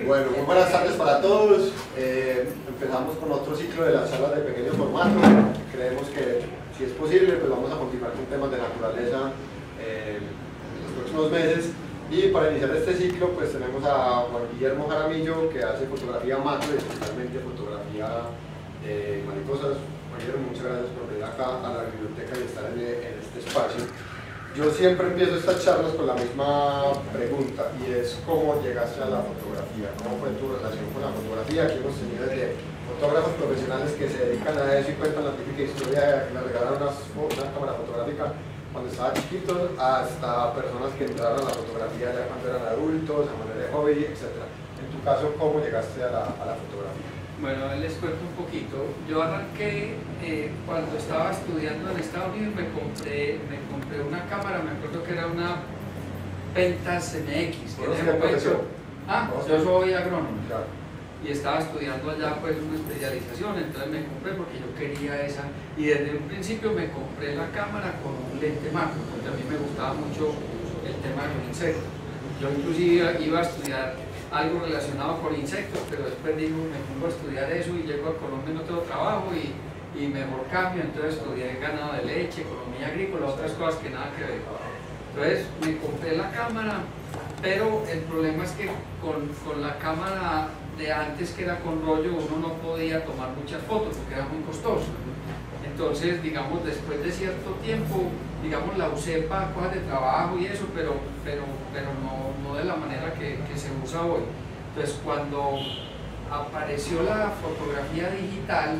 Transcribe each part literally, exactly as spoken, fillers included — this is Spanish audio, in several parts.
Bueno, muy buenas tardes para todos. Eh, empezamos con otro ciclo de las charlas de pequeño formato. Creemos que si es posible, pues vamos a continuar con temas de naturaleza eh, en los próximos meses. Y para iniciar este ciclo, pues tenemos a Juan Guillermo Jaramillo, que hace fotografía macro y especialmente fotografía de mariposas. Juan Guillermo, muchas gracias por venir acá a la biblioteca y estar en, en este espacio. Yo siempre empiezo estas charlas con la misma pregunta, y es ¿cómo llegaste a la fotografía? ¿Cómo fue tu relación con la fotografía? Aquí hemos tenido desde fotógrafos profesionales que se dedican a eso y cuentan la típica historia de que me regalaron una, una cámara fotográfica cuando estaba chiquito, hasta personas que entraron a la fotografía ya cuando eran adultos, a manera de hobby, etcétera. En tu caso, ¿cómo llegaste a la, a la fotografía? Bueno, les cuento un poquito. Yo arranqué eh, cuando estaba estudiando en Estados Unidos, me compré, me compré una cámara, me acuerdo que era una Pentax M X. ¿Vos qué profesión? Ah, yo soy agrónomo. Claro. Y estaba estudiando allá pues una especialización, entonces me compré porque yo quería esa, y desde un principio me compré la cámara con un lente macro, porque a mí me gustaba mucho el tema de los insectos. Yo inclusive iba a estudiar algo relacionado con insectos, pero después digo, me pongo a estudiar eso y llego a Colombia y no tengo trabajo y, y mejor cambio, entonces estudié ganado de leche, economía agrícola, otras cosas que nada que ver. Entonces me compré la cámara, pero el problema es que con, con la cámara de antes, que era con rollo, uno no podía tomar muchas fotos porque era muy costoso. Entonces, digamos, después de cierto tiempo, digamos, la usé para cosas de trabajo y eso, pero, pero, pero no, no de la manera que, que se usa hoy. Entonces, cuando apareció la fotografía digital,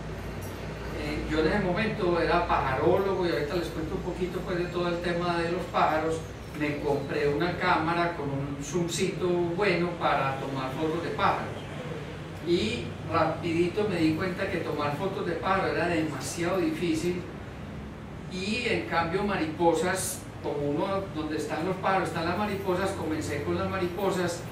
eh, yo en ese momento era pajarólogo, y ahorita les cuento un poquito pues, de todo el tema de los pájaros. Me compré una cámara con un zoomcito bueno para tomar fotos de pájaros. Y rapidito me di cuenta que tomar fotos de pájaros era demasiado difícil, y en cambio mariposas, como uno donde están los pájaros, están las mariposas, comencé con las mariposas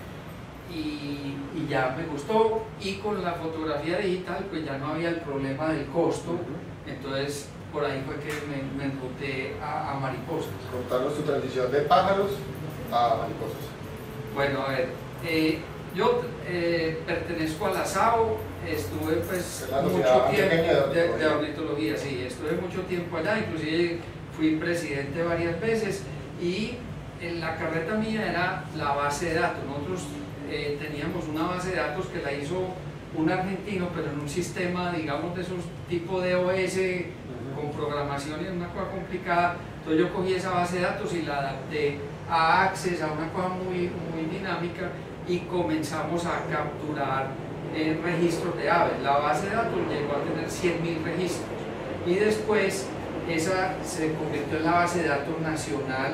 y, y ya me gustó, y con la fotografía digital pues ya no había el problema del costo, entonces por ahí fue que me, me enruté a, a mariposas. Contanos tu transición de pájaros a mariposas. Bueno, a ver, eh, yo eh, pertenezco a la S A O, estuve pues mucho tiempo de, de ornitología, sí, estuve mucho tiempo allá, inclusive fui presidente varias veces, y en la carreta mía era la base de datos. Nosotros eh, teníamos una base de datos que la hizo un argentino, pero en un sistema, digamos, de esos tipo de O S, con programación y una cosa complicada. Entonces yo cogí esa base de datos y la adapté a Access, a una cosa muy, muy dinámica, y comenzamos a capturar eh, registros de aves. La base de datos llegó a tener cien mil registros, y después esa se convirtió en la base de datos nacional,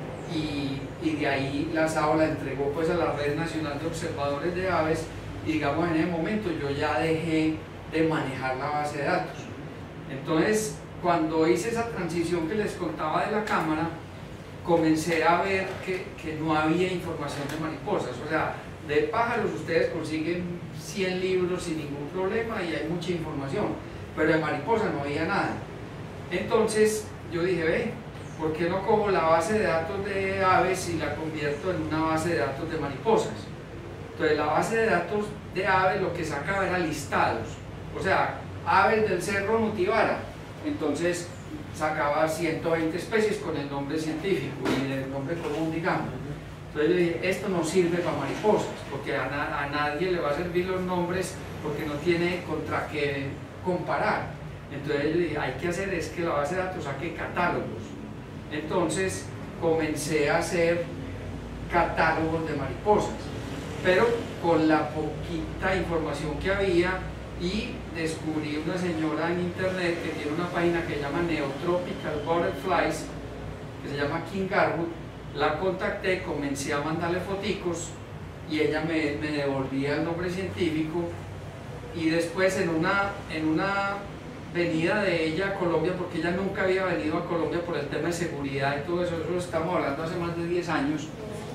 y, y de ahí la S A O la entregó pues a la Red Nacional de Observadores de Aves, y digamos en ese momento yo ya dejé de manejar la base de datos. Entonces, cuando hice esa transición que les contaba de la cámara, comencé a ver que, que no había información de mariposas. O sea, de pájaros ustedes consiguen cien libros sin ningún problema y hay mucha información, pero de mariposas no había nada. Entonces yo dije, ve, ¿por qué no cojo la base de datos de aves y la convierto en una base de datos de mariposas? Entonces la base de datos de aves lo que sacaba era listados, o sea, aves del cerro Nutibara. Entonces sacaba ciento veinte especies con el nombre científico y el nombre común, digamos. Entonces yo dije, esto no sirve para mariposas, porque a, na a nadie le va a servir los nombres porque no tiene contra qué comparar. Entonces yo dije, hay que hacer es que la base de datos saque catálogos. Entonces comencé a hacer catálogos de mariposas, pero con la poquita información que había, y descubrí una señora en internet que tiene una página que se llama Neotropical Butterflies, que se llama King Garwood. La contacté, comencé a mandarle foticos y ella me, me devolvía el nombre científico, y después en una, en una venida de ella a Colombia, porque ella nunca había venido a Colombia por el tema de seguridad y todo eso, eso lo estamos hablando hace más de diez años,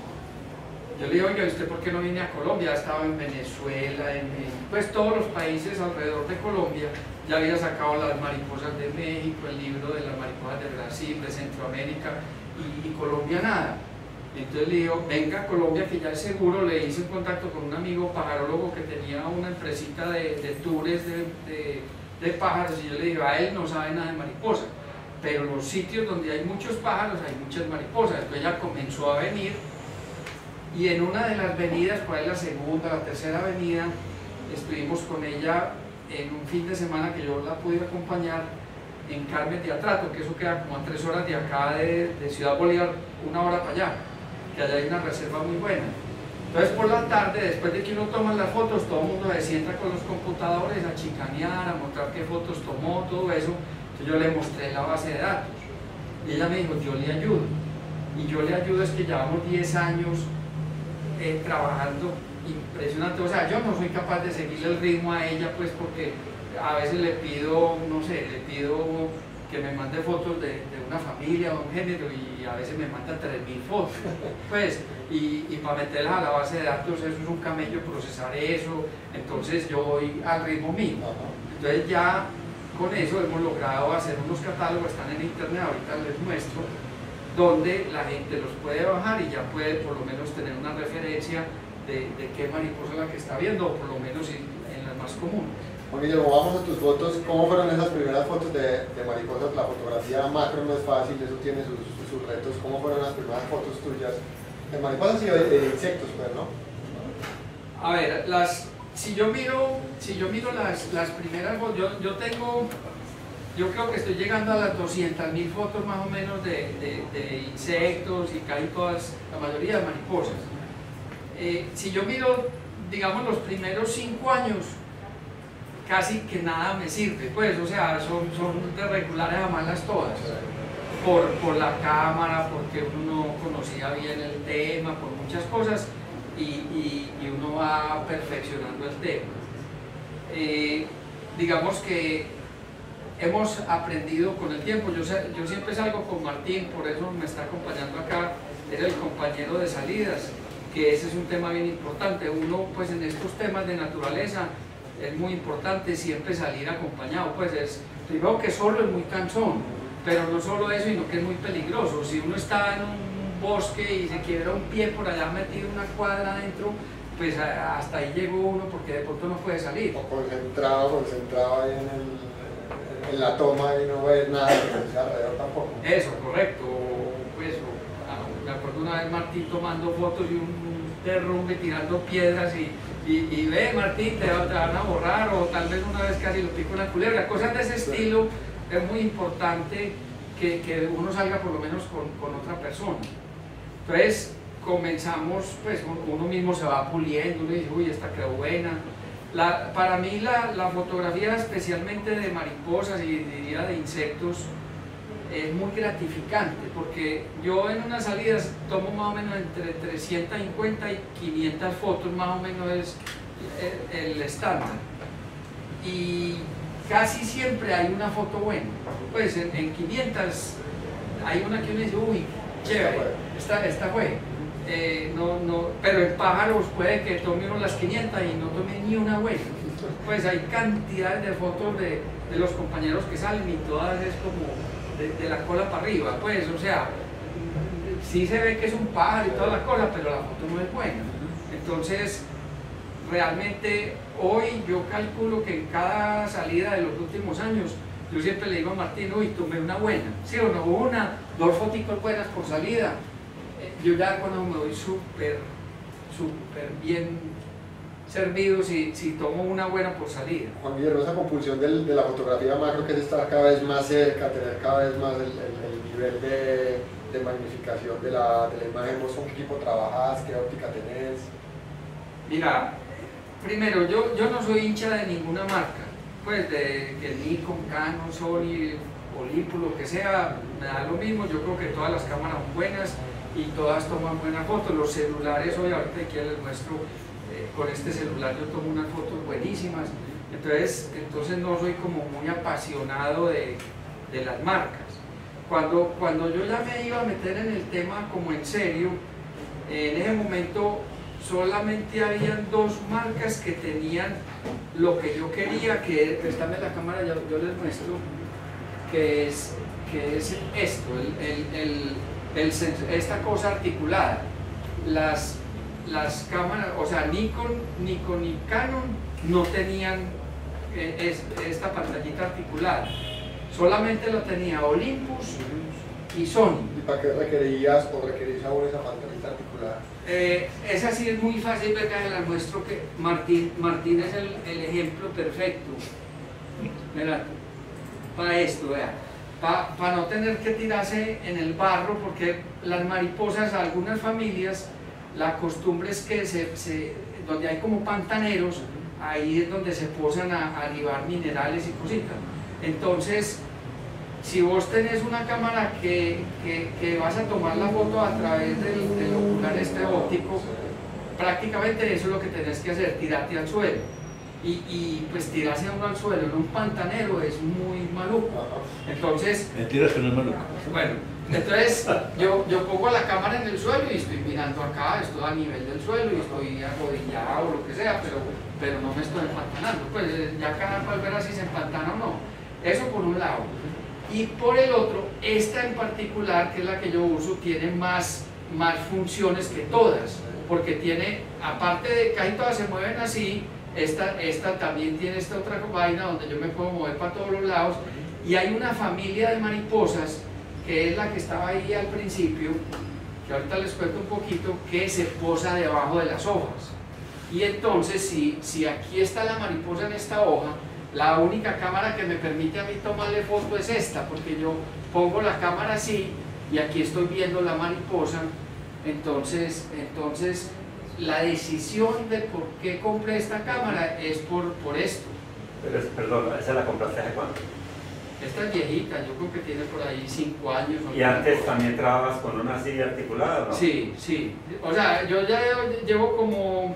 yo le digo, oiga, ¿usted por qué no viene a Colombia? Estaba en Venezuela, en, en pues todos los países alrededor de Colombia, ya había sacado las mariposas de México, el libro de las mariposas de Brasil, de Centroamérica, y, y Colombia nada. Entonces le digo, venga a Colombia que ya es seguro. Le hice un contacto con un amigo pajarólogo que tenía una empresita de, de tours de, de, de pájaros, y yo le digo, a él no sabe nada de mariposa, pero los sitios donde hay muchos pájaros hay muchas mariposas. Entonces ella comenzó a venir, y en una de las venidas, por ahí la segunda, la tercera avenida, estuvimos con ella en un fin de semana que yo la pude acompañar en Carmen de Atrato, que eso queda como a tres horas de acá de, de Ciudad Bolívar, una hora para allá, que allá hay una reserva muy buena. Entonces por la tarde, después de que uno toma las fotos, todo el mundo se sienta con los computadores a chicanear, a mostrar qué fotos tomó, todo eso. Entonces yo le mostré la base de datos, y ella me dijo, yo le ayudo. Y yo le ayudo es que llevamos diez años eh, trabajando impresionante. O sea, yo no soy capaz de seguirle el ritmo a ella, pues porque a veces le pido, no sé, le pido que me mande fotos de, de una familia o un género, y a veces me manda tres mil fotos, pues, y, y para meterlas a la base de datos eso es un camello procesar eso. Entonces yo voy al ritmo mío. Entonces ya con eso hemos logrado hacer unos catálogos, están en internet, ahorita les muestro, donde la gente los puede bajar y ya puede por lo menos tener una referencia de, de qué mariposa es la que está viendo, o por lo menos en, en las más comunes. Juan Guillermo, vamos a tus fotos. ¿Cómo fueron esas primeras fotos de, de mariposas? La fotografía macro no es fácil, eso tiene sus, sus retos. ¿Cómo fueron las primeras fotos tuyas de mariposas y de, de insectos, pues, no? A ver, las, si yo miro, si yo miro las, las primeras fotos, yo, yo tengo, yo creo que estoy llegando a las doscientas mil fotos más o menos de, de, de insectos, y casi todas, la mayoría de mariposas. Eh, si yo miro, digamos, los primeros cinco años, casi que nada me sirve, pues, o sea, son, son de regulares a malas todas, por, por la cámara, porque uno no conocía bien el tema, por muchas cosas, y, y, y uno va perfeccionando el tema. Eh, digamos que hemos aprendido con el tiempo. Yo, yo siempre salgo con Martín, por eso me está acompañando acá, era el compañero de salidas, que ese es un tema bien importante. Uno, pues, en estos temas de naturaleza, es muy importante siempre salir acompañado. Pues es, primero que solo es muy cansón, pero no solo eso, sino que es muy peligroso. Si uno está en un bosque y se quiebra un pie por allá metido una cuadra adentro, pues hasta ahí llegó uno, porque de pronto no puede salir. O concentrado, concentrado ahí en, el, en la toma y no ves nada que alrededor tampoco. Eso, correcto. Pues, me acuerdo una vez Martín tomando fotos y un derrumbe tirando piedras, y Y, y ve, Martín, te, te van a borrar, o tal vez una vez casi lo pico una culebra, cosas de ese estilo. Es muy importante que, que uno salga por lo menos con, con otra persona. Entonces comenzamos, pues uno mismo se va puliendo, uno dice, uy, esta quedó buena. La, para mí la, la fotografía, especialmente de mariposas y diría de insectos, es muy gratificante, porque yo en unas salidas tomo más o menos entre trescientas cincuenta y quinientas fotos, más o menos es el, el estándar, y casi siempre hay una foto buena. Pues en, en quinientas hay una que uno dice, uy, chévere, esta, esta fue. Eh, no, no, pero en pájaros puede que tome uno las quinientas y no tome ni una buena. Pues hay cantidades de fotos de, de los compañeros que salen, y todas es como De, de la cola para arriba, pues, o sea, sí se ve que es un pájaro y toda la cosa, pero la foto no es buena. Entonces, realmente hoy yo calculo que en cada salida de los últimos años, yo siempre le digo a Martín, uy, tomé una buena, sí o no, una, dos fotos buenas por salida. Eh, yo ya cuando me voy súper, súper bien servido si, si tomo una buena por salida. Juan Guillermo, esa compulsión del, de la fotografía macro, que es estar cada vez más cerca, tener cada vez más el, el, el nivel de, de magnificación de la, de la imagen. ¿Vos con qué equipo trabajás? ¿Qué óptica tenés? Mira, primero, yo, yo no soy hincha de ninguna marca, pues de que Nikon, Canon, Sony, Olympus, lo que sea, me da lo mismo. Yo creo que todas las cámaras son buenas y todas toman buenas fotos. Los celulares, hoy ahorita aquí les muestro, eh, con este celular yo tomo unas fotos buenísimas. Entonces, entonces no soy como muy apasionado de, de las marcas. Cuando, cuando yo ya me iba a meter en el tema como en serio, eh, en ese momento solamente habían dos marcas que tenían lo que yo quería, que préstame la cámara, yo, yo les muestro, que es, que es esto, el, el, el, el, esta cosa articulada. Las, las cámaras, o sea, Nikon, Nikon y Canon no tenían eh, es, esta pantallita articulada, solamente lo tenía Olympus y Sony. ¿Y para qué requerías o requerís ahora esa pantallita articulada? Eh, esa sí es muy fácil, acá la muestro que Martín, Martín es el, el ejemplo perfecto. Mira, para esto, vea, para pa no tener que tirarse en el barro, porque las mariposas, algunas familias, la costumbre es que se, se, donde hay como pantaneros, ahí es donde se posan a, a libar minerales y cositas. Entonces, si vos tenés una cámara que, que, que vas a tomar la foto a través del, del ocular este óptico, prácticamente eso es lo que tenés que hacer, tirarte al suelo. Y, y pues tirarse uno al suelo en un pantanero es muy maluco. Entonces, mentiras que no es maluco. Bueno, entonces yo, yo pongo la cámara en el suelo y estoy mirando acá, estoy a nivel del suelo y estoy arrodillado o lo que sea, pero, pero no me estoy empantanando. Pues ya cada cual verá si se empantana o no. Eso por un lado. Y por el otro, esta en particular, que es la que yo uso, tiene más, más funciones que todas, porque tiene, aparte de que ahí todas se mueven así, esta, esta también tiene esta otra vaina donde yo me puedo mover para todos los lados, y hay una familia de mariposas, que es la que estaba ahí al principio, que ahorita les cuento un poquito, que se posa debajo de las hojas. Y entonces, si, si aquí está la mariposa en esta hoja, la única cámara que me permite a mí tomarle foto es esta, porque yo pongo la cámara así y aquí estoy viendo la mariposa. Entonces, entonces la decisión de por qué compré esta cámara es por, por esto. Pero es, perdón, ¿esa la compraste hace cuánto? Esta es viejita, yo creo que tiene por ahí cinco años. ¿Y antes cosa. También trabajabas con una así articulada, no? Sí, sí. O sea, yo ya llevo como...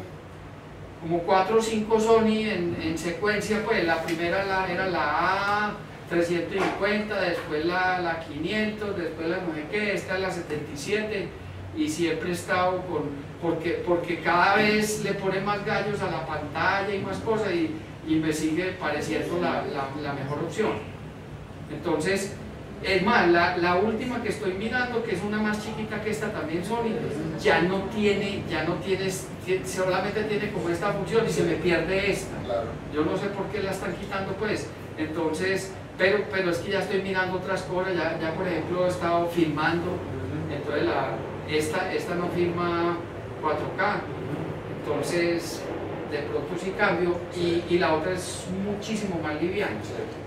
como cuatro o cinco Sony en, en secuencia. Pues la primera la, era la A trescientos cincuenta, después la, la quinientos, después la no sé qué, esta es la setenta y siete, y siempre he estado con, porque, porque cada vez le pone más gallos a la pantalla y más cosas, y, y me sigue pareciendo la, la, la mejor opción. Entonces, es más, la, la última que estoy mirando, que es una más chiquita que esta, también Sony, ya no tiene, ya no tiene, solamente tiene como esta función y se me pierde esta. Claro. Yo no sé por qué la están quitando, pues. Entonces, pero, pero es que ya estoy mirando otras cosas, ya, ya por ejemplo he estado filmando, entonces la, esta, esta no filma cuatro K, entonces de pronto sí cambio, y, y la otra es muchísimo más liviana.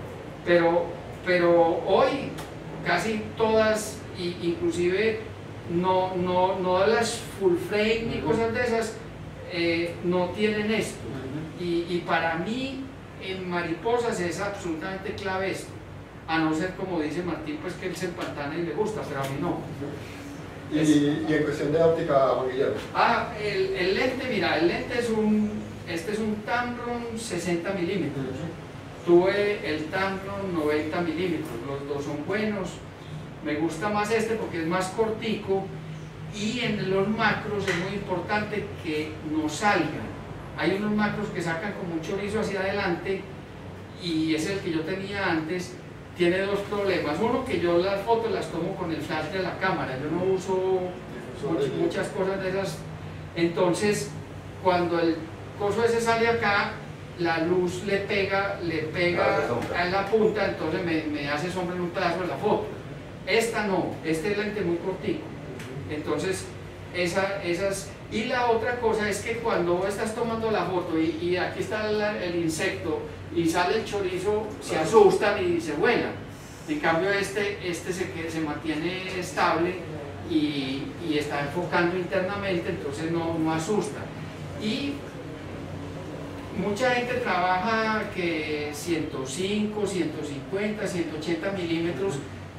Pero pero hoy casi todas, inclusive no, no, no de las full frame ni cosas de esas, eh, no tienen esto. Y, y para mí en mariposas es absolutamente clave esto, a no ser, como dice Martín, pues que él se empantana y le gusta, pero a mí no. Y, es, y en cuestión de óptica, Juan Guillermo. Ah, el, el lente, mira, el lente es un, este es un Tamron sesenta milímetros. Tuve el Tamron noventa milímetros, los dos son buenos. Me gusta más este porque es más cortico, y en los macros es muy importante que no salgan. Hay unos macros que sacan como un chorizo hacia adelante, y ese es el que yo tenía antes. Tiene dos problemas. Uno, que yo las fotos las tomo con el flash de la cámara, yo no uso much, muchas cosas de esas. Entonces, cuando el coso ese sale acá, la luz le pega, le pega en la punta, entonces me, me hace sombra en un pedazo de la foto. Esta no, este es lente muy cortico. Entonces, esa, esas... Y la otra cosa es que cuando estás tomando la foto y, y aquí está el, el insecto y sale el chorizo, se asustan y se vuelan. En cambio este, este se, se mantiene estable y, y está enfocando internamente, entonces no, no asusta. Y mucha gente trabaja que ciento cinco, ciento cincuenta, ciento ochenta milímetros.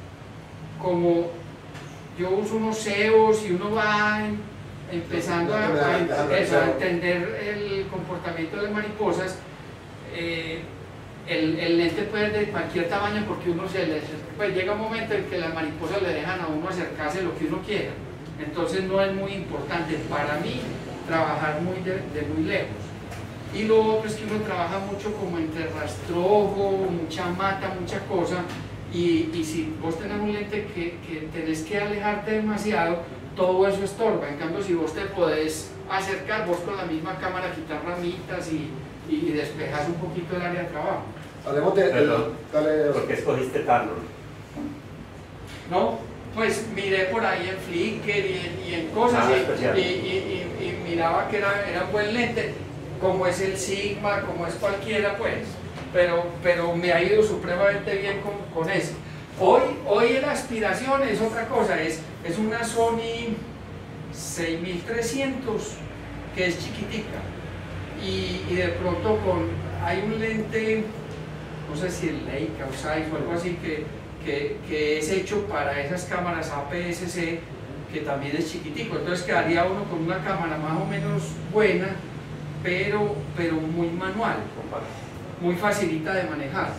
Como yo uso unos C E Os y uno va empezando a, a, eso, a entender el comportamiento de las mariposas, eh, el, el lente puede ser de cualquier tamaño, porque uno se le, pues llega un momento en que las mariposas le dejan a uno acercarse lo que uno quiera. Entonces no es muy importante para mí trabajar muy de, de muy lejos. Y lo otro es que uno trabaja mucho como entre rastrojo, mucha mata, mucha cosa, y, y si vos tenés un lente que, que tenés que alejarte demasiado, todo eso estorba. En cambio, si vos te podés acercar, vos con la misma cámara quitar ramitas y, y despejas un poquito el área de trabajo. Hablemos de... Perdón, dale, ¿por qué escogiste Tarlon? No, pues miré por ahí en Flickr y en, y en cosas ah, y, y, y, y, y miraba que era, era un buen lente, como es el Sigma, como es cualquiera pues, pero, pero me ha ido supremamente bien con, con ese. Hoy, hoy la aspiración es otra cosa, es, es una Sony seis mil trescientos que es chiquitica y, y de pronto con, hay un lente, no sé si el Leica o Zeiss o algo así que, que, que es hecho para esas cámaras A P S C que también es chiquitico, entonces quedaría uno con una cámara más o menos buena pero, pero muy manual, muy facilita de manejar.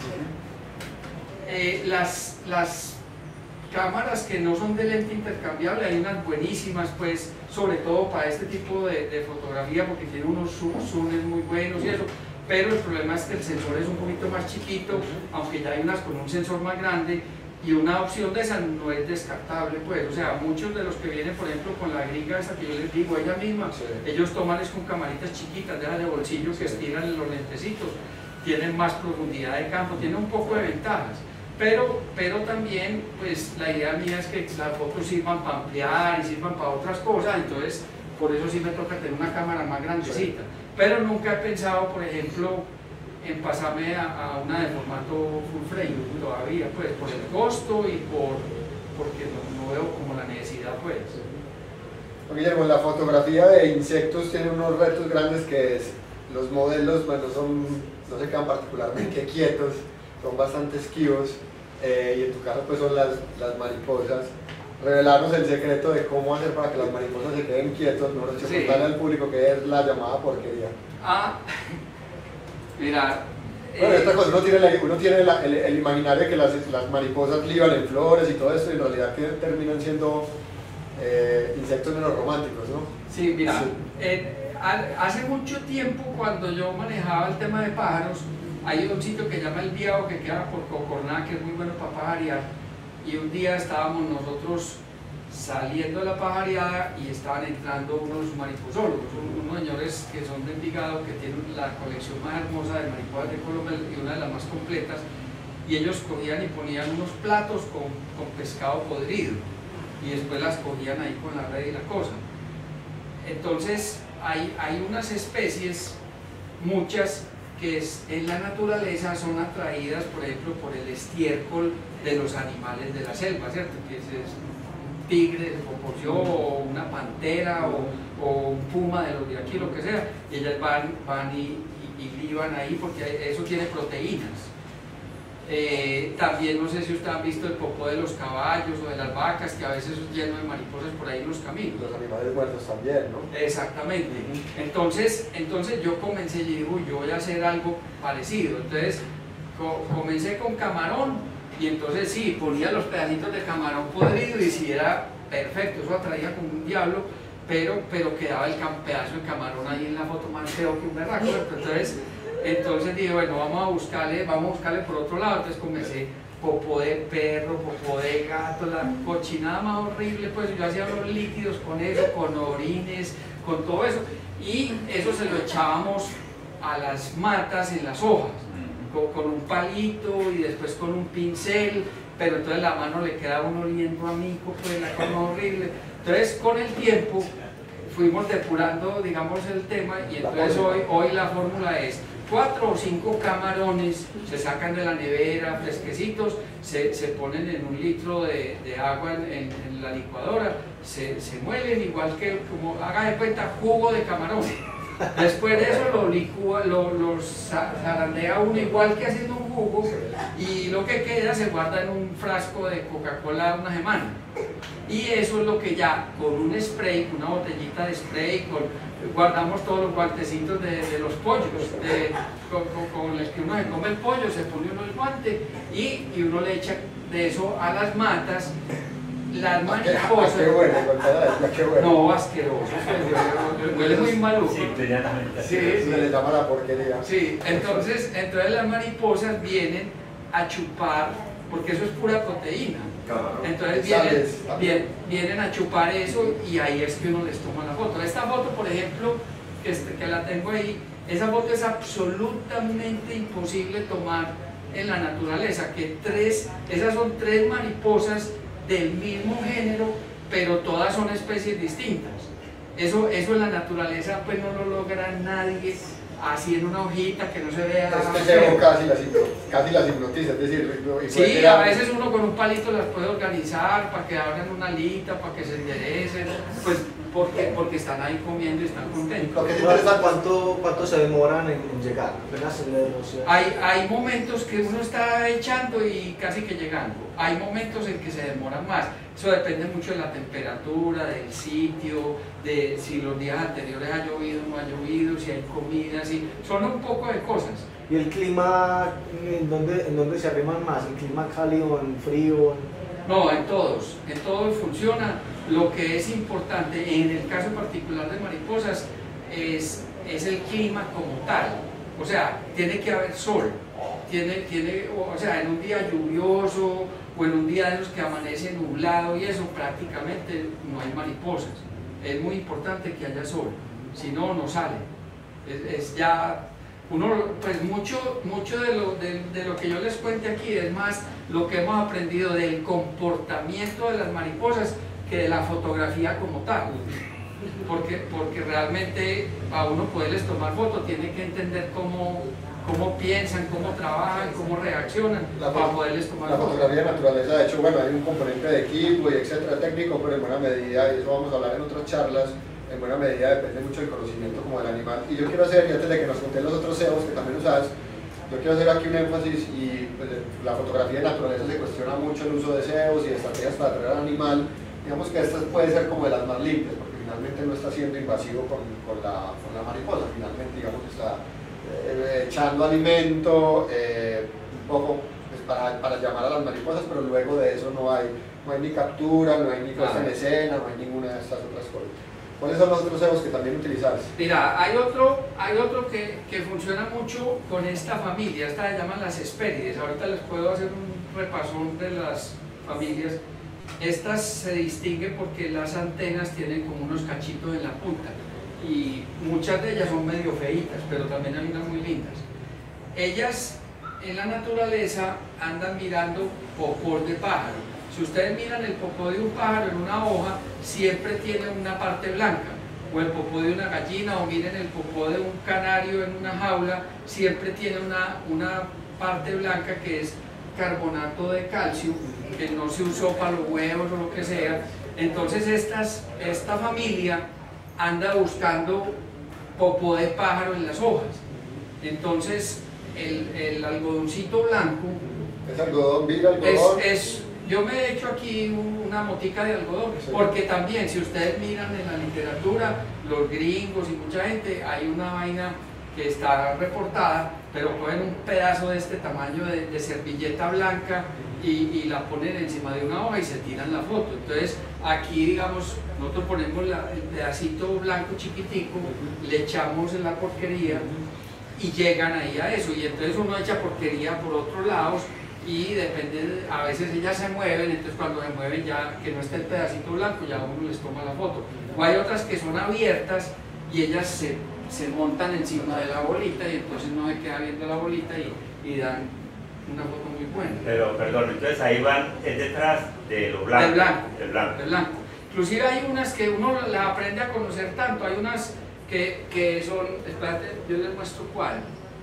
Eh, las, las cámaras que no son de lente intercambiable, hay unas buenísimas pues, sobre todo para este tipo de, de fotografía porque tiene unos zooms muy buenos y eso, pero el problema es que el sensor es un poquito más chiquito, aunque ya hay unas con un sensor más grande y una opción de esa no es descartable pues, o sea, muchos de los que vienen por ejemplo con la gringa esa que yo les digo, ella misma, sí. Ellos toman es con camaritas chiquitas, de las de bolsillo que sí. Estiran los lentecitos, tienen más profundidad de campo, tienen un poco de ventajas. Pero, pero también, pues la idea mía es que las fotos sirvan para ampliar y sirvan para otras cosas, entonces por eso sí me toca tener una cámara más grandecita. Sí. Pero nunca he pensado, por ejemplo, en pasarme a, a una de formato full frame todavía, pues por el costo y por porque no, no veo como la necesidad, pues. Guillermo, la fotografía de insectos tiene unos retos grandes que es, los modelos, bueno, son, no se quedan particularmente quietos, son bastante esquivos, eh, y en tu caso pues son las, las mariposas. Revelarnos el secreto de cómo hacer para que las mariposas se queden quietos, no sé, sí. Contarle al público que es la llamada porquería. Ah, mira... Bueno, eh, esta cosa, uno tiene, la, uno tiene la, el, el imaginario de que las, las mariposas liban en flores y todo esto, y en realidad que terminan siendo eh, insectos menos románticos, ¿no? Sí, mira, sí. Eh, hace mucho tiempo cuando yo manejaba el tema de pájaros, hay un sitio que se llama El Diao que queda por Cocorná, que es muy bueno para pajarear, y un día estábamos nosotros saliendo de la pajareada y estaban entrando unos mariposólogos, unos señores que son de Envigado, que tienen la colección más hermosa de mariposas de Colombia y una de las más completas, y ellos cogían y ponían unos platos con, con pescado podrido y después las cogían ahí con la red y la cosa. Entonces hay, hay unas especies, muchas, que es, en la naturaleza son atraídas, por ejemplo, por el estiércol de los animales de la selva, ¿cierto? Que es, es un tigre de proporción, o una pantera, o, o un puma de los de aquí, lo que sea, y ellas van, van y, y, y liban ahí porque eso tiene proteínas. Eh, también no sé si ustedes han visto el popó de los caballos o de las vacas, que a veces es lleno de mariposas por ahí en los caminos. Los animales muertos también, ¿no? Exactamente. Entonces, entonces yo comencé y digo, yo voy a hacer algo parecido. Entonces co comencé con camarón y entonces sí, ponía los pedacitos de camarón podrido y sí era perfecto, eso atraía como un diablo, pero, pero quedaba el pedazo de camarón ahí en la foto más feo que un berraco. Entonces, Entonces dije, bueno, vamos a buscarle, vamos a buscarle por otro lado. Entonces comencé popó de perro, popó de gato, la cochinada más horrible, pues yo hacía los líquidos con eso, con orines, con todo eso, y eso se lo echábamos a las matas en las hojas, con, con un palito y después con un pincel, pero entonces la mano le quedaba uno oliendo a mico, pues la cosa horrible. Entonces con el tiempo fuimos depurando, digamos, el tema, y entonces hoy, hoy la fórmula es cuatro o cinco camarones, se sacan de la nevera fresquecitos, se, se ponen en un litro de, de agua en, en, en la licuadora, se, se muelen igual que, como haga de cuenta, jugo de camarón. Después de eso lo licúa, lo, lo zarandea uno igual que haciendo un jugo, y lo que queda se guarda en un frasco de Coca-Cola una semana. Y eso es lo que ya con un spray, una botellita de spray, con, guardamos todos los guantecitos de, de los pollos, de, con, con, con el que uno se come el pollo, se pone uno el guante y, y uno le echa de eso a las matas. Las mariposas. Qué bueno, qué bueno. No, asqueroso, huele muy maluco. Sí, sí, se le llama la porquería. Sí, entonces, entonces las mariposas vienen a chupar porque eso es pura proteína. Claro. Entonces vienen, vienen, vienen a chupar eso y ahí es que uno les toma la foto. Esta foto, por ejemplo, que, este, que la tengo ahí, esa foto es absolutamente imposible tomar en la naturaleza, que tres, esas son tres mariposas del mismo género, pero todas son especies distintas. Eso, eso en la naturaleza pues no lo logra nadie así en una hojita que no se vea. Es que se casi las, casi las hipnotiza, es decir, sí, a veces uno con un palito las puede organizar para que abran una alita, para que se enderecen, pues porque, porque están ahí comiendo y están contentos. Lo que es interesante, ¿cuánto, cuánto se demoran en, en llegar? Hay, hay momentos que uno está echando y casi que llegando, hay momentos en que se demoran más. Eso depende mucho de la temperatura, del sitio, de si los días anteriores ha llovido o no ha llovido, si hay comida, si... son un poco de cosas. ¿Y el clima, en dónde, en dónde se arriman más? ¿En clima cálido, en frío? No, en todos, en todos funciona. Lo que es importante, en el caso particular de mariposas, es, es el clima como tal. O sea, tiene que haber sol, tiene, tiene, o sea, en un día lluvioso, o en un día de esos que amanece nublado y eso, prácticamente no hay mariposas. Es muy importante que haya sol, si no, no sale. Es, es ya, uno, pues mucho, mucho de, lo, de, de lo que yo les cuente aquí es más lo que hemos aprendido del comportamiento de las mariposas que de la fotografía como tal. Porque, porque realmente a uno poderles tomar fotos tiene que entender cómo cómo piensan, cómo trabajan, cómo reaccionan la, para poderles tomar la fotografía de naturaleza. De hecho, bueno, hay un componente de equipo y etcétera técnico, pero en buena medida, y eso vamos a hablar en otras charlas, en buena medida depende mucho del conocimiento como del animal. Y yo quiero hacer, y antes de que nos conté los otros C E Os que también usas, yo quiero hacer aquí un énfasis, y pues, la fotografía de naturaleza se cuestiona mucho el uso de C E Os y de estrategias para atraer al animal. Digamos que esta puede ser como de las más limpias, porque finalmente no está siendo invasivo con, con, la, con la mariposa, finalmente digamos que está eh, echando alimento, eh, un poco pues, para, para llamar a las mariposas, pero luego de eso no hay, no hay ni captura, no hay ni puesta en escena, no hay ninguna de estas otras cosas. ¿Cuáles son los otros C E Os que también utilizas? Mira, hay otro, hay otro que, que funciona mucho con esta familia, esta se llaman las Hesperides. Ahorita les puedo hacer un repasón de las familias. Estas se distinguen porque las antenas tienen como unos cachitos en la punta y muchas de ellas son medio feitas, pero también hay unas muy lindas. Ellas en la naturaleza andan mirando popós de pájaro. Si ustedes miran el popó de un pájaro en una hoja, siempre tiene una parte blanca, o el popó de una gallina, o miren el popó de un canario en una jaula, siempre tiene una, una parte blanca que es carbonato de calcio, que no se usó para los huevos o lo que sea. Entonces estas, esta familia anda buscando popó de pájaro en las hojas. Entonces el, el algodoncito blanco ¿es algodón, vil, algodón? Es, es, yo me he hecho aquí una motica de algodón, sí. Porque también si ustedes miran en la literatura, los gringos y mucha gente, hay una vaina que está reportada, pero cogen un pedazo de este tamaño de, de servilleta blanca y, y la ponen encima de una hoja y se tiran la foto. Entonces aquí, digamos, nosotros ponemos la, el pedacito blanco chiquitico, le echamos en la porquería y llegan ahí a eso, y entonces uno echa porquería por otros lados y depende, a veces ellas se mueven, entonces cuando se mueven ya que no esté el pedacito blanco ya uno les toma la foto. O hay otras que son abiertas y ellas se se montan encima de la bolita y entonces no se queda viendo la bolita y, y dan una foto muy buena. Pero, perdón, entonces ahí van, es detrás de lo blanco. Del blanco. Del blanco. Del blanco. Inclusive hay unas que uno las aprende a conocer tanto, hay unas que, que son, espérate, yo les muestro cuál.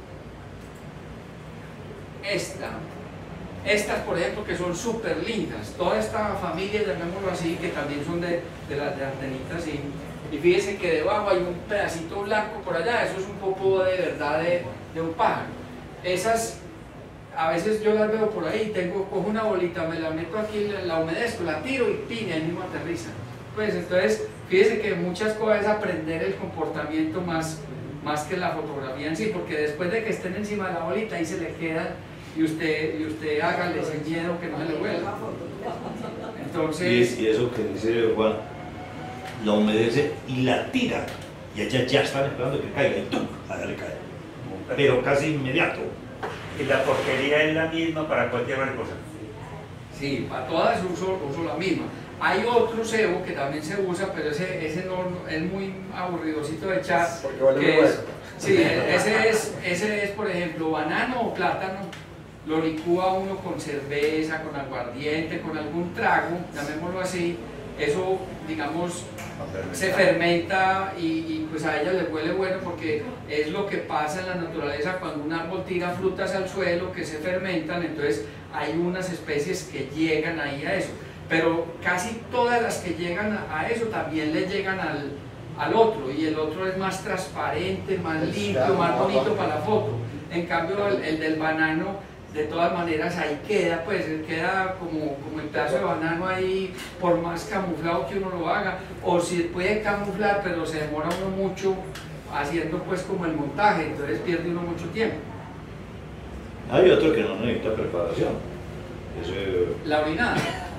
Esta. Estas, por ejemplo, que son súper lindas. Toda esta familia, llamémoslo así, que también son de, de las de antenitas y Y fíjense que debajo hay un pedacito blanco por allá, eso es un popó de verdad de, de un pájaro. Esas, a veces yo las veo por ahí, tengo, cojo una bolita, me la meto aquí, la, la humedezco, la tiro y pin, ahí mismo aterriza. Pues entonces, fíjense que muchas cosas es aprender el comportamiento más, más que la fotografía en sí, porque después de que estén encima de la bolita, ahí se le quedan y usted, y usted hágale sin miedo que no se le vuelva. Entonces... Y, y eso que dice Juan, la humedece y la tira, y ellas ya están esperando que caiga y ¡tum! Allá le cae, pero casi inmediato. ¿Y la porquería es la misma para cualquier cosa? Sí, para todas uso, uso la misma. Hay otro cebo que también se usa, pero ese, ese no, es muy aburridosito de echar. Porque vale que muy es, sí, ese es, ese es, por ejemplo, banano o plátano. Lo licúa uno con cerveza, con aguardiente, con algún trago, llamémoslo así. Eso, digamos, se fermenta y, y pues a ella le huele bueno porque es lo que pasa en la naturaleza cuando un árbol tira frutas al suelo que se fermentan, entonces hay unas especies que llegan ahí a eso. Pero casi todas las que llegan a eso también le llegan al, al otro, y el otro es más transparente, más limpio, más bonito para la foto. En cambio el, el del banano, de todas maneras ahí queda, pues queda como, como el pedazo de banano ahí, por más camuflado que uno lo haga, o si puede camuflar pero se demora uno mucho haciendo pues como el montaje, entonces pierde uno mucho tiempo. Hay otro que no necesita preparación. Ese... La orinada.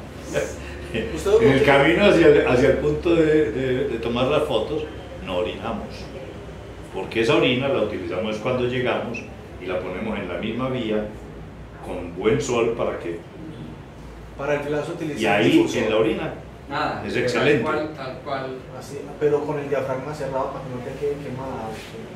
En el camino hacia el, hacia el punto de, de, de tomar las fotos, no orinamos. Porque esa orina la utilizamos cuando llegamos y la ponemos en la misma vía, con buen sol para que... Para el flash utilizamos. Y ahí, en la orina, nada, es excelente. Tal cual, tal cual. Así, pero con el diafragma cerrado para que no te quede quemado.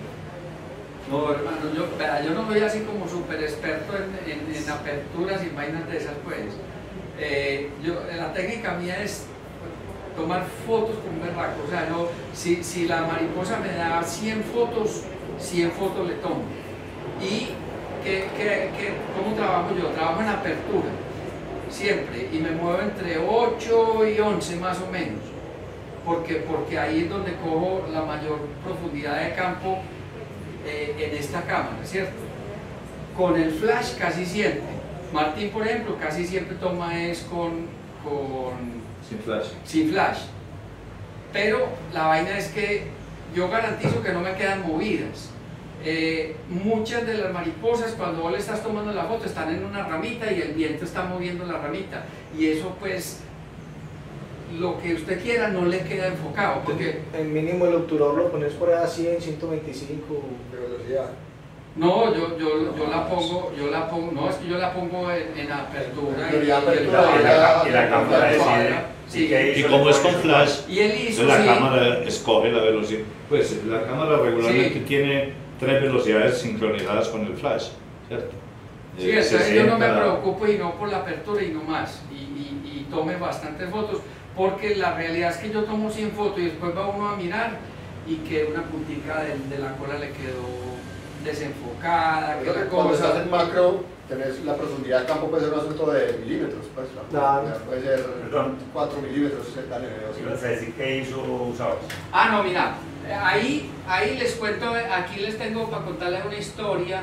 No, hermano, yo, yo no soy así como súper experto en, en, en aperturas y vainas de esas, pues. Eh, yo, la técnica mía es tomar fotos con un berraco. O sea, yo, si, si la mariposa me da cien fotos, cien fotos le tomo. Y, que, que, que, ¿cómo trabajo yo? Trabajo en apertura, siempre, y me muevo entre ocho y once más o menos. Porque, porque ahí es donde cojo la mayor profundidad de campo. Eh, en esta cámara, ¿cierto? Con el flash casi siempre. Martín, por ejemplo, casi siempre toma es con, con sin flash. Sin flash. Pero la vaina es que yo garantizo que no me quedan movidas. Eh, muchas de las mariposas, cuando vos le estás tomando la foto, están en una ramita y el viento está moviendo la ramita. Y eso, pues, lo que usted quiera no le queda enfocado, porque... El mínimo el obturador lo pones por ahí a cien, ciento veinticinco de velocidad. No, yo, yo, yo la pongo, yo la pongo, no, es que yo la pongo en, en apertura y, y, apertura, y, y, la, y la cámara decide. Sí, y como es con flash, y el I S O, la sí. cámara escoge la velocidad. Pues la cámara regularmente sí. tiene tres velocidades sincronizadas con el flash, ¿cierto? Sí, entonces sesenta... yo no me preocupo y no por la apertura y no más, y, y, y tome bastantes fotos. Porque la realidad es que yo tomo cien fotos y después va uno a mirar y que una puntica de, de la cola le quedó desenfocada, que la cuando cosa... estás en macro, tenés la profundidad del campo puede ser un asunto de milímetros, pues la claro. puede ser cuatro milímetros. ¿Ibas a decir qué I S O usabas? Ah, no, mira, ahí, ahí les cuento, aquí les tengo para contarles una historia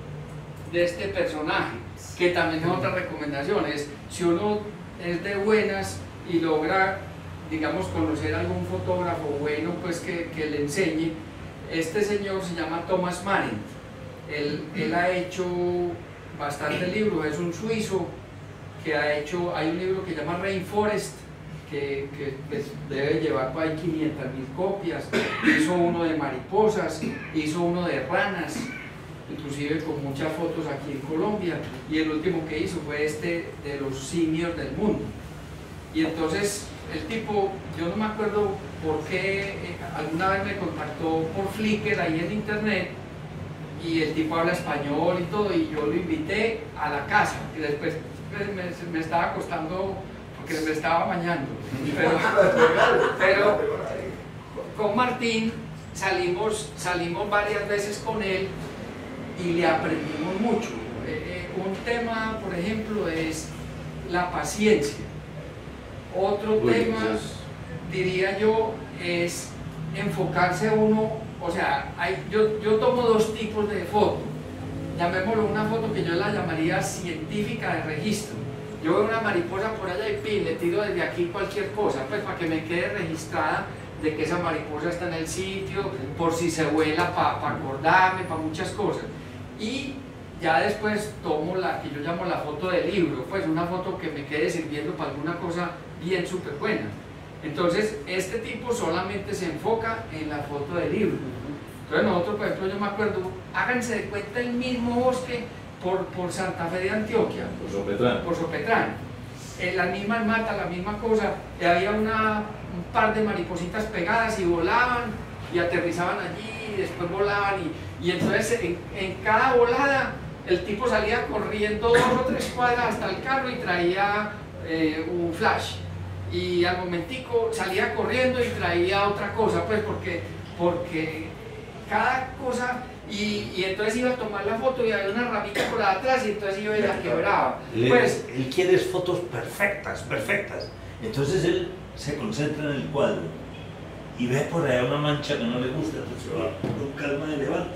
de este personaje, que también es otra recomendación, es si uno es de buenas y logra, digamos, conocer a algún fotógrafo bueno, pues que, que le enseñe. Este señor se llama Thomas Marent. Él, él ha hecho bastantes libros, es un suizo que ha hecho, hay un libro que se llama Rainforest, que, que pues, debe llevar por ahí quinientas mil copias. Hizo uno de mariposas, hizo uno de ranas, inclusive con muchas fotos aquí en Colombia, y el último que hizo fue este de los simios del mundo. Y entonces el tipo, yo no me acuerdo por qué, eh, alguna vez me contactó por Flickr ahí en internet, y el tipo habla español y todo, y yo lo invité a la casa, y después me, me estaba acostando porque me estaba bañando. Pero, pero con Martín salimos, salimos varias veces con él y le aprendimos mucho. Eh, eh, un tema, por ejemplo, es la paciencia. Otro Uy, tema, Dios. diría yo, es enfocarse uno, o sea, hay, yo, yo tomo dos tipos de foto, llamémoslo una foto que yo la llamaría científica de registro. Yo veo una mariposa por allá y pin, le tiro desde aquí cualquier cosa, pues para que me quede registrada de que esa mariposa está en el sitio, por si se vuela, para pa acordarme, para muchas cosas. Y ya después tomo la que yo llamo la foto del libro, pues una foto que me quede sirviendo para alguna cosa bien súper buena. Entonces, este tipo solamente se enfoca en la foto del libro. Entonces nosotros, por ejemplo, yo me acuerdo, háganse de cuenta el mismo bosque por, por Santa Fe de Antioquia, por Sopetrán. por Sopetrán. en las mismas matas, la misma cosa, y había una, un par de maripositas pegadas y volaban y aterrizaban allí y después volaban y, y entonces en, en cada volada el tipo salía corriendo dos o tres cuadras hasta el carro y traía eh, un flash, y al momentico salía corriendo y traía otra cosa, pues porque, porque cada cosa, y, y entonces iba a tomar la foto y había una ramita por atrás y entonces iba y la quebraba. Pues, él quiere fotos perfectas, perfectas, entonces él se concentra en el cuadro y ve por allá una mancha que no le gusta, entonces va con calma y levanta,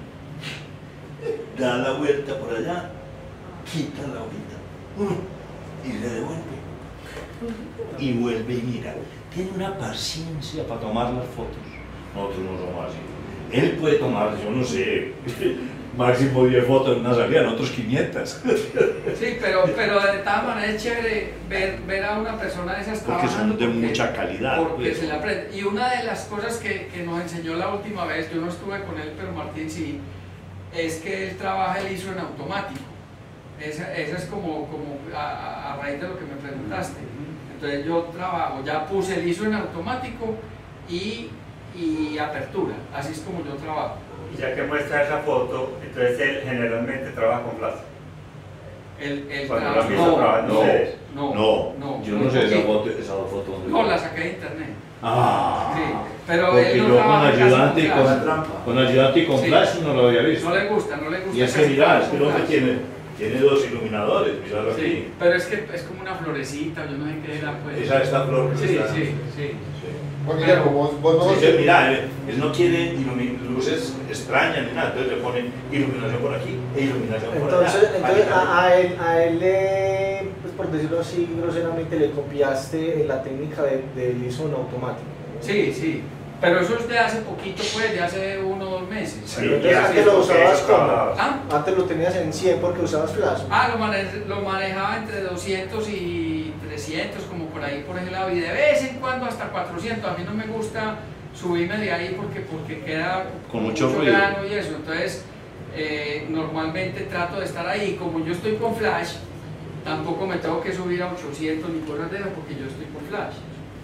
da la vuelta por allá, quita la hojita y le devuelve y vuelve y mira. Tiene una paciencia para tomar las fotos. Nosotros no somos así. Él puede tomar, yo no sé, máximo diez fotos en una salida, nosotros quinientas. Sí, pero, pero de todas maneras es chévere ver, ver a una persona de esas porque son de porque, mucha calidad. Porque pues. se le aprende. Y una de las cosas que, que nos enseñó la última vez, yo no estuve con él, pero Martín sí, es que él trabaja el I S O en automático. Esa, esa es como, como a, a raíz de lo que me preguntaste. Entonces yo trabajo, ya puse el I S O en automático y, y apertura, así es como yo trabajo. Y ya que muestra esa foto, entonces él generalmente trabaja con flash. El, el Cuando trabajo, lo no, no, no, no, no, yo no sé esa foto, esa foto. No, la saqué de internet. Ah, sí, pero porque él no yo con ayudante y con, con, con ayudante y con sí. flash no lo había visto. No le gusta, no le gusta. Y es que mirá, es que el hombre tiene, tiene dos iluminadores, miralo sí, aquí. Pero es que es como una florecita, yo no sé qué era pues. Esa esta flor que sí, está. Sí, sí, sí. Bueno, Guillermo, vos, vos no... Sí, mirá, él, él no quiere luces extrañas ni nada, entonces le pone iluminación por aquí e iluminación por entonces, allá. Entonces a, a, él, a él le, pues por decirlo así groseramente, le copiaste la técnica del de I S O en automático. Sí, sí. Pero eso es de hace poquito, pues, de hace uno o dos meses. Sí, entonces antes lo usabas como, ¿Ah? antes lo tenías en cien porque usabas flash. Ah, lo, mane lo manejaba entre doscientos y trescientos, como por ahí por ese lado, y de vez en cuando hasta cuatrocientos. A mí no me gusta subirme de ahí porque, porque queda con mucho, mucho ruido grano y eso. Entonces, eh, normalmente trato de estar ahí. Como yo estoy con flash, tampoco me tengo que subir a ochocientos ni cosas de eso porque yo estoy con flash.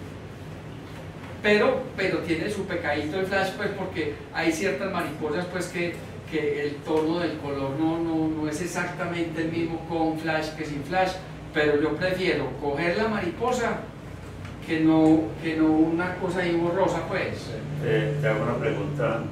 Pero, pero tiene su pecadito el flash, pues, porque hay ciertas mariposas, pues, que, que el tono del color no, no, no es exactamente el mismo con flash que sin flash, pero yo prefiero coger la mariposa que no, que no una cosa ahí borrosa, pues. Eh, te hago una pregunta.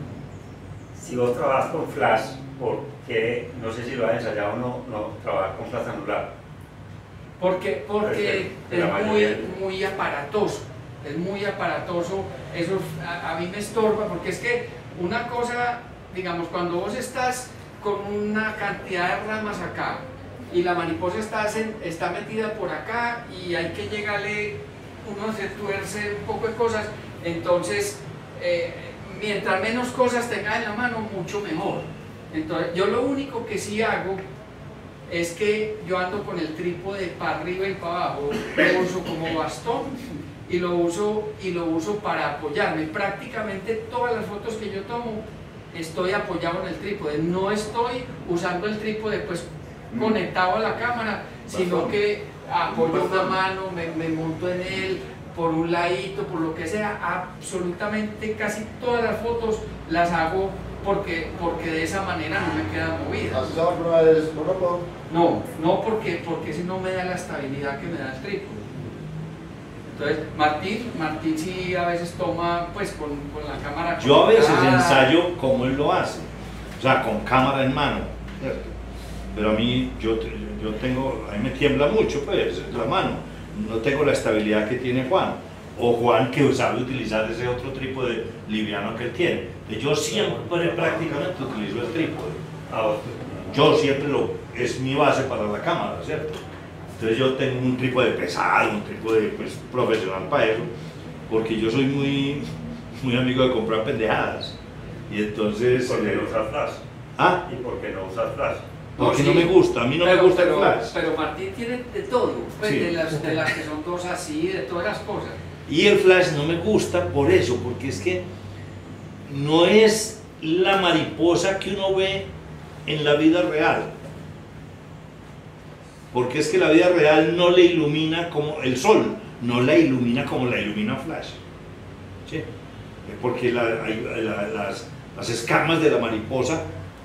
Si vos trabajas con flash, ¿por qué, no sé si lo has ensayado o no, no trabajar con flash anular? Porque, porque es muy, muy aparatoso. Es muy aparatoso, eso a, a mí me estorba, porque es que una cosa, digamos, cuando vos estás con una cantidad de ramas acá y la mariposa está, está metida por acá y hay que llegarle, uno se tuerce un poco de cosas, entonces eh, mientras menos cosas tenga en la mano, mucho mejor. Entonces yo lo único que sí hago es que yo ando con el trípode para arriba y para abajo, lo uso como bastón y lo uso y lo uso para apoyarme. Prácticamente todas las fotos que yo tomo estoy apoyado en el trípode, no estoy usando el trípode pues mm. conectado a la cámara, sino que apoyo una mano, me, me monto en él por un ladito, por lo que sea. Absolutamente casi todas las fotos las hago porque, porque de esa manera no me quedan movidas. ¿Has usado alguna vez monólogo? No, no porque, porque si no me da la estabilidad que me da el trípode. Entonces, Martín, Martín sí a veces toma pues con, con la cámara. Yo a veces ensayo como él lo hace, o sea, con cámara en mano, ¿cierto? Pero a mí, yo, yo tengo, a mí me tiembla mucho pues la mano, no tengo la estabilidad que tiene Juan, o Juan que sabe utilizar ese otro trípode liviano que él tiene. Yo siempre prácticamente utilizo el trípode, yo siempre lo, es mi base para la cámara, ¿cierto? Entonces yo tengo un trípode pesado, un trípode pues, profesional para eso, porque yo soy muy, muy amigo de comprar pendejadas. Y entonces... ¿Por qué no usas flash? ¿Ah? ¿Y por qué no usas flash? Porque no, no sí. me gusta, a mí no pero, me gusta pero, el flash. Pero Martín tiene de todo, pues, sí. de, las, de las que son dos así, de todas las cosas. Y el flash no me gusta por eso, porque es que no es la mariposa que uno ve en la vida real. porque es que la vida real no le ilumina como el sol, no la ilumina como la ilumina Flash. ¿Sí? Porque la, la, las, las escamas de la mariposa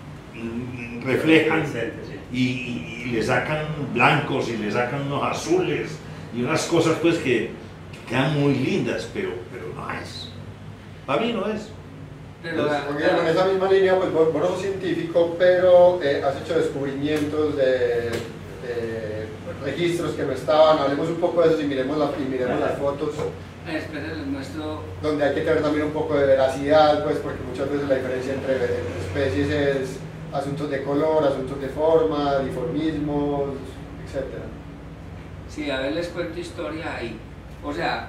mm, reflejan y, y, y le sacan blancos y le sacan unos azules y unas cosas pues que, que quedan muy lindas, pero, pero no es. Para mí no es. Entonces, en esa misma línea, pues vos, vos no sos científico, pero eh, has hecho descubrimientos de, de registros que no estaban. Hablemos un poco de eso y miremos, la, y miremos las fotos. Esperen, nuestro... Donde hay que tener también un poco de veracidad, pues, porque muchas veces la diferencia entre, entre especies es asuntos de color, asuntos de forma, diformismos, etcétera. Sí, a ver, les cuento historia ahí. O sea,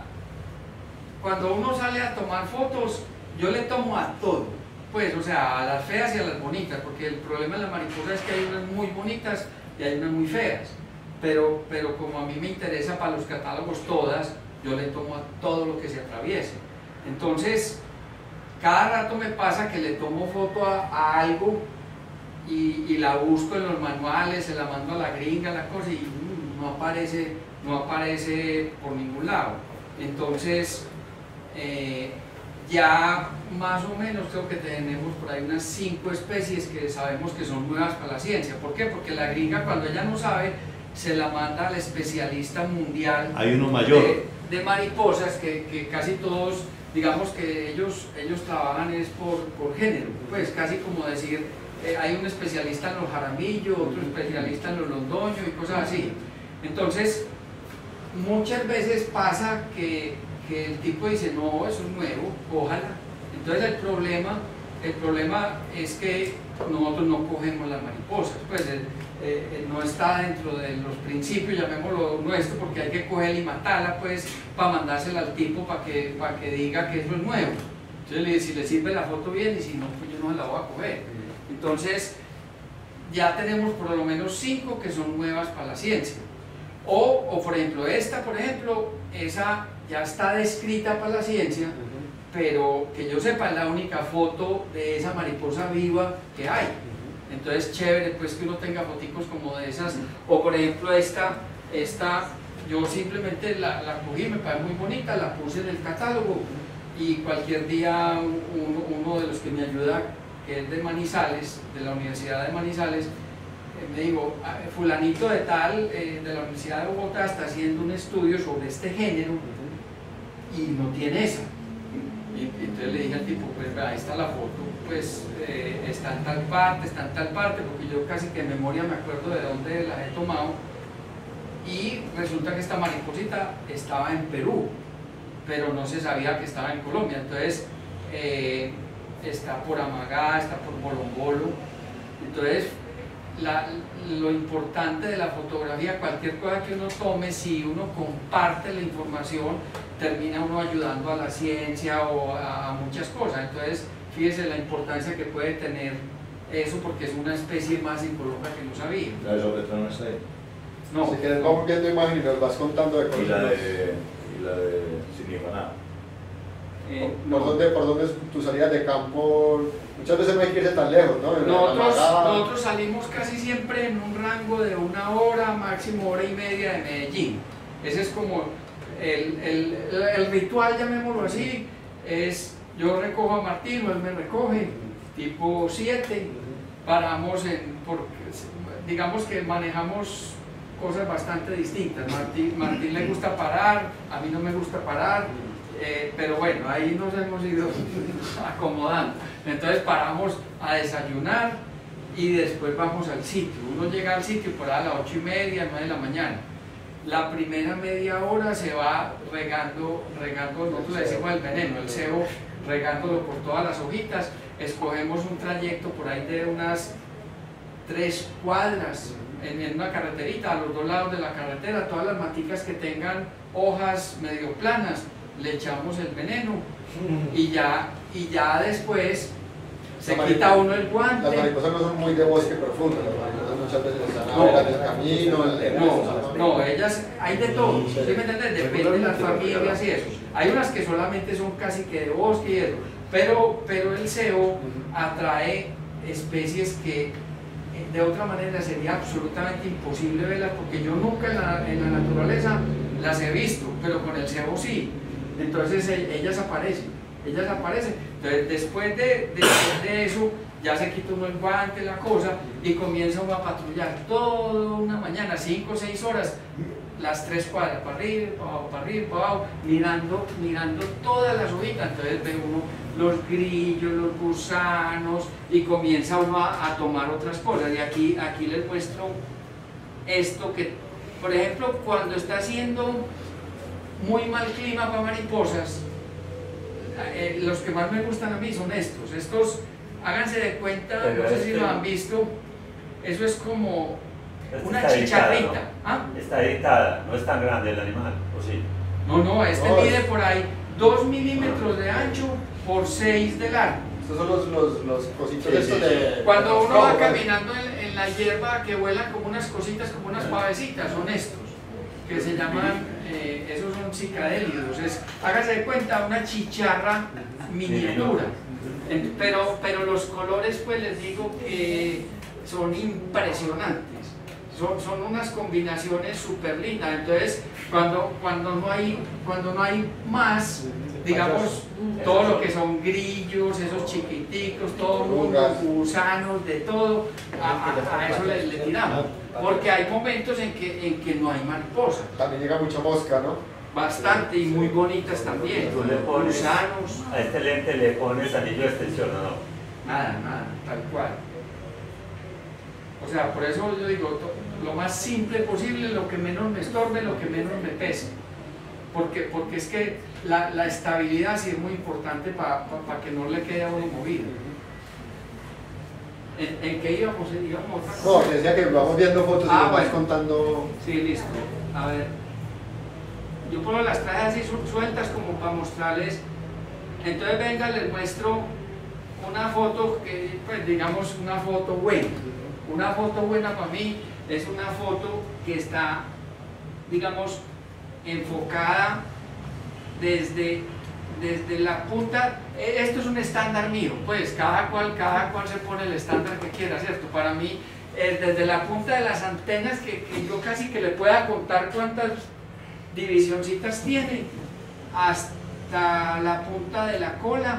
cuando uno sale a tomar fotos, yo le tomo a todo, pues, o sea, a las feas y a las bonitas, porque el problema de la mariposa es que hay unas muy bonitas y hay unas muy feas, pero, pero como a mí me interesa para los catálogos todas, yo le tomo a todo lo que se atraviese. Entonces, cada rato me pasa que le tomo foto a, a algo y, y la busco en los manuales, se la mando a la gringa, la cosa, y mm, no aparece, no aparece por ningún lado. Entonces, eh, ya más o menos creo que tenemos por ahí unas cinco especies que sabemos que son nuevas para la ciencia. ¿Por qué? Porque la gringa, cuando ella no sabe, se la manda al especialista mundial. Hay uno mayor de, de mariposas que, que casi todos, digamos que ellos, ellos trabajan es por, por género, pues casi como decir, eh, hay un especialista en los jaramillos, otro especialista en los londoños y cosas así. Entonces, muchas veces pasa que, que el tipo dice, no, eso es nuevo, ojalá. Entonces el problema, el problema es que nosotros no cogemos las mariposas, pues eh, eh, no está dentro de los principios, llamémoslo nuestro, porque hay que cogerla y matarla, pues, para mandársela al tipo para que, para que diga que eso es nuevo. Entonces, si le sirve la foto bien, y si no, pues yo no se la voy a coger. Entonces, ya tenemos por lo menos cinco que son nuevas para la ciencia. O, o por ejemplo, esta, por ejemplo, esa ya está descrita para la ciencia, pero que yo sepa es la única foto de esa mariposa viva que hay. Entonces, chévere pues que uno tenga foticos como de esas. O por ejemplo, esta, esta yo simplemente la, la cogí, me parece muy bonita, la puse en el catálogo y cualquier día uno, uno de los que me ayuda, que es de Manizales, de la Universidad de Manizales, me digo, fulanito de tal, eh, de la Universidad de Bogotá, está haciendo un estudio sobre este género y no tiene esa. Y, y entonces le dije al tipo, pues ahí está la foto, pues eh, está en tal parte, está en tal parte, porque yo casi que de memoria me acuerdo de dónde la he tomado. Y resulta que esta mariposita estaba en Perú, pero no se sabía que estaba en Colombia. Entonces, eh, está por Amagá, está por Bolombolo. Entonces, La, lo importante de la fotografía, cualquier cosa que uno tome, si uno comparte la información, termina uno ayudando a la ciencia o a, a muchas cosas. Entonces, fíjese la importancia que puede tener eso, porque es una especie más en Colombia que no sabía. ¿La de Sopetrán no está ahí? No. Si quieres, vamos viendo imágenes y nos vas contando de cosas. Y la de, y la de Sin Hijo Nada. Eh, ¿Por, no. dónde, ¿Por dónde tus salidas de campo? Muchas veces no hay que irse tan lejos, ¿no? Nosotros, nosotros salimos casi siempre en un rango de una hora, máximo hora y media de Medellín. Ese es como el, el, el ritual, llamémoslo así, es yo recojo a Martín o él me recoge, tipo siete, paramos en, porque, digamos que manejamos cosas bastante distintas. Martín, Martín le gusta parar, a mí no me gusta parar. Eh, pero bueno, ahí nos hemos ido acomodando. Entonces paramos a desayunar y después vamos al sitio. Uno llega al sitio por a las ocho y media, nueve de la mañana. La primera media hora se va regando, regando, nosotros le decimos el veneno, el cebo, regándolo por todas las hojitas. Escogemos un trayecto por ahí de unas tres cuadras en, en una carreterita, a los dos lados de la carretera, todas las maticas que tengan hojas medio planas, le echamos el veneno y ya, y ya después se quita uno el guante. Las mariposas no son muy de bosque profundo, las mariposas muchas veces están a no, del camino, en no, no, ellas hay de todo, ¿sí me entiendes? Depende de las familias y eso. Hay unas que solamente son casi que de bosque y eso, pero, pero el cebo atrae especies que de otra manera sería absolutamente imposible verlas, porque yo nunca en la, en la naturaleza las he visto, pero con el cebo sí. Entonces ellas aparecen, ellas aparecen. Entonces después de, después de eso ya se quita uno el guante, la cosa, y comienza uno a patrullar toda una mañana, cinco o seis horas, las tres cuadras, para arriba, para abajo, para arriba, para abajo, mirando, mirando todas las hojitas. Entonces ve uno los grillos, los gusanos, y comienza uno a, a tomar otras cosas. Y aquí, aquí les muestro esto que, por ejemplo, cuando está haciendo muy mal clima para mariposas, eh, los que más me gustan a mí son estos. Estos, háganse de cuenta, pero no sé este, si lo han visto, eso es como este una chicharrita. Editada, ¿no? ¿Ah? Está editada, no es tan grande el animal, ¿o sí? No, no, este no, mide es... por ahí dos milímetros de ancho por seis de largo. Estos son los, los, los cositos sí, estos sí, de... Cuando uno va caminando en, en la hierba que vuelan como unas cositas, como unas pavecitas, son estos, que se llaman, eh, esos son psicadélidos. Es, hágase de cuenta, una chicharra miniatura. Pero, pero los colores, pues les digo que son impresionantes. Son, son unas combinaciones súper lindas. Entonces, cuando, cuando, no hay, cuando no hay más, digamos, todo lo que son grillos, esos chiquiticos, todo mundo, gusanos, de todo, a, a, a eso le, le tiramos. Porque hay momentos en que, en que no hay mariposa. También llega mucha mosca, ¿no? Bastante, y muy bonitas también. Tú le pones, gusanos. A este lente le pones anillo de extensión, ¿o no? Nada, nada, tal cual. O sea, por eso yo digo, lo más simple posible, lo que menos me estorbe, lo que menos me pese. Porque, porque es que la, la estabilidad sí es muy importante para pa, pa que no le quede a uno movido. ¿En, ¿En qué íbamos? ¿Íbamos otra cosa? No, decía que vamos viendo fotos ah, y nos bueno. vas contando... Sí, listo. A ver. Yo pongo las traje así sueltas como para mostrarles. Entonces venga, les muestro una foto que, pues digamos, una foto buena. Una foto buena para mí es una foto que está, digamos, enfocada desde, desde la punta. Esto es un estándar mío, pues cada cual, cada cual se pone el estándar que quiera, ¿cierto? Para mí, es desde la punta de las antenas, que, que yo casi que le pueda contar cuántas divisioncitas tiene, hasta la punta de la cola,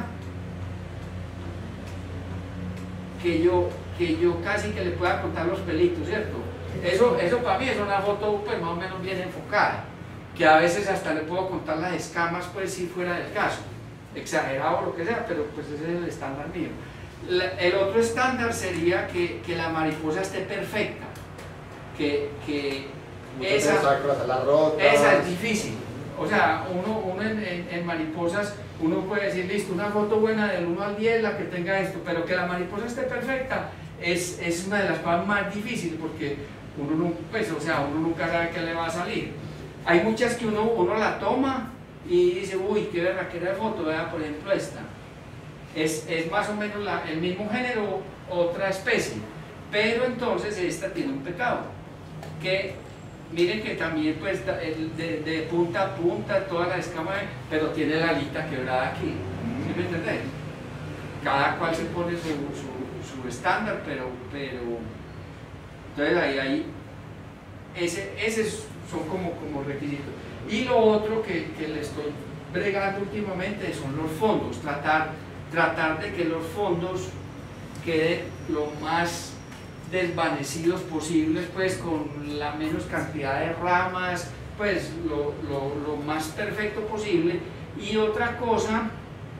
que yo, que yo casi que le pueda contar los pelitos, ¿cierto? Eso, eso para mí es una foto pues más o menos bien enfocada, que a veces hasta le puedo contar las escamas, pues si fuera del caso, exagerado o lo que sea, pero pues ese es el estándar mío. La, el otro estándar sería que, que la mariposa esté perfecta, que, que esa, esa es difícil. O sea, uno, uno en, en, en mariposas, uno puede decir, listo, una foto buena del uno al diez, la que tenga esto, pero que la mariposa esté perfecta es, es una de las cosas más difíciles, porque uno, no, pues, o sea, uno nunca sabe qué le va a salir. Hay muchas que uno, uno la toma y dice, uy, qué berraquera de foto, vea, por ejemplo esta. Es, es más o menos la, el mismo género, otra especie, pero entonces esta tiene un pecado, que miren que también pues de, de punta a punta toda la escama, pero tiene la alita quebrada aquí, ¿sí me entendés? Cada cual se pone su, su, su estándar, pero, pero entonces ahí, ahí ese, ese son como, como requisitos. Y lo otro que, que le estoy bregando últimamente son los fondos, tratar, tratar de que los fondos queden lo más desvanecidos posibles, pues con la menos cantidad de ramas, pues lo, lo, lo más perfecto posible. Y otra cosa,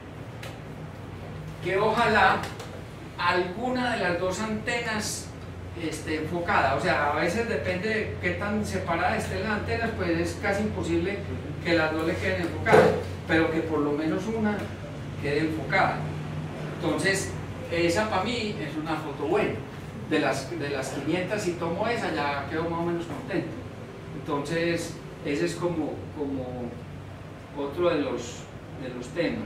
que ojalá alguna de las dos antenas esté enfocada, o sea, a veces depende de qué tan separada estén las antenas, pues es casi imposible que las dos le queden enfocadas, pero que por lo menos una quede enfocada. Entonces, esa para mí es una foto buena. De las, de las quinientas, si tomo esa, ya quedo más o menos contento. Entonces, ese es como, como otro de los, de los temas.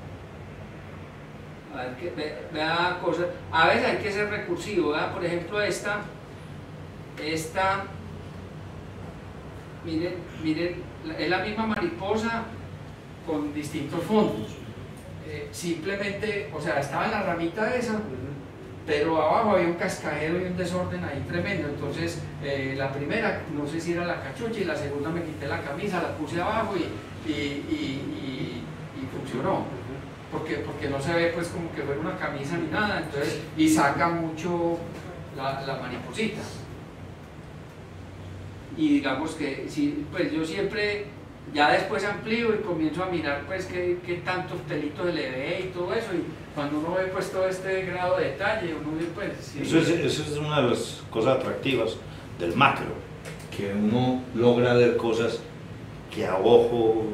A ver, que, ve, vea cosas. A veces hay que ser recursivo, ¿verdad? Por ejemplo, esta, esta, miren, miren, es la misma mariposa con distintos fondos. Eh, simplemente, o sea, estaba en la ramita esa, pero abajo había un cascajero y un desorden ahí tremendo. Entonces eh, la primera, no sé si era la cachucha, y la segunda me quité la camisa, la puse abajo y, y, y, y, y funcionó, porque, porque no se ve pues como que fuera una camisa ni nada, entonces, y saca mucho la, la mariposita. Y digamos que sí, pues yo siempre, ya después amplío y comienzo a mirar pues qué, qué tantos pelitos le ve y todo eso, y cuando uno ve pues todo este grado de detalle, uno ve pues... Sí. Eso, es, eso es una de las cosas atractivas del macro, que uno logra ver cosas que a ojo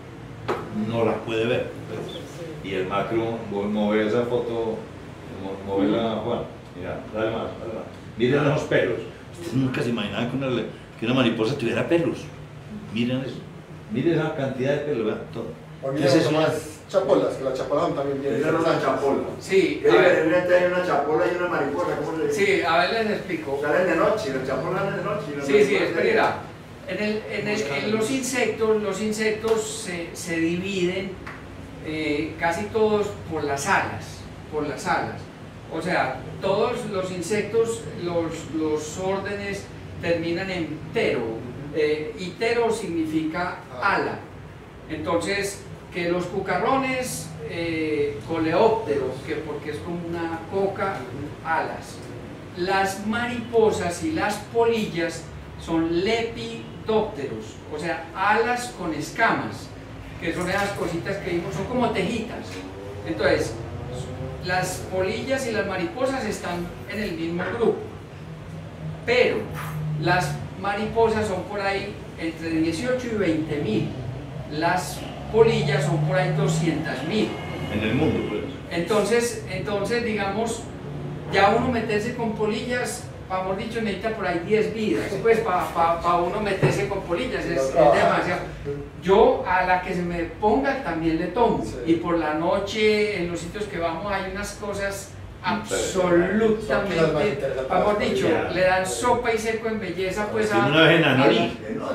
no las puede ver, pues. Y el macro, mover esa foto, moverla, Juan, mira, dale más, dale más. Miren los pelos. Ustedes nunca se imaginaban que una, que una mariposa tuviera pelos. Miren eso. Miren la cantidad de pelos, vean todo. O miren eso más chapolas, que las chapolas son también bien. Esa no es una chapola. Sí, ¿Qué diferencia hay una chapola y una mariposa? ¿Cómo se dice? Sí, a ver, les explico. Salen de noche, las chapolas salen de noche. Sí, sí, espera. En, el, en, el, en los insectos, los insectos se, se dividen eh, casi todos por las alas, por las alas. O sea, todos los insectos, los, los órdenes terminan en tero. Eh, y tero significa ala. Entonces, que los cucarrones, eh, coleópteros, que porque es como una coca, alas. Las mariposas y las polillas son lepidópteros, o sea, alas con escamas, que son esas cositas que vimos, son como tejitas. Entonces, las polillas y las mariposas están en el mismo grupo, pero las mariposas son por ahí entre dieciocho y veinte mil, las polillas son por ahí doscientos mil. En el mundo, pues. Entonces, entonces, digamos, ya uno meterse con polillas, vamos dicho, necesita por ahí diez vidas, pues para pa, pa uno meterse con polillas, es, es demasiado. Yo a la que se me ponga también le tomo, sí. Y por la noche en los sitios que vamos hay unas cosas absolutamente, vamos dicho, le dan sopa y seco en belleza pues a... Una vez en Anorí.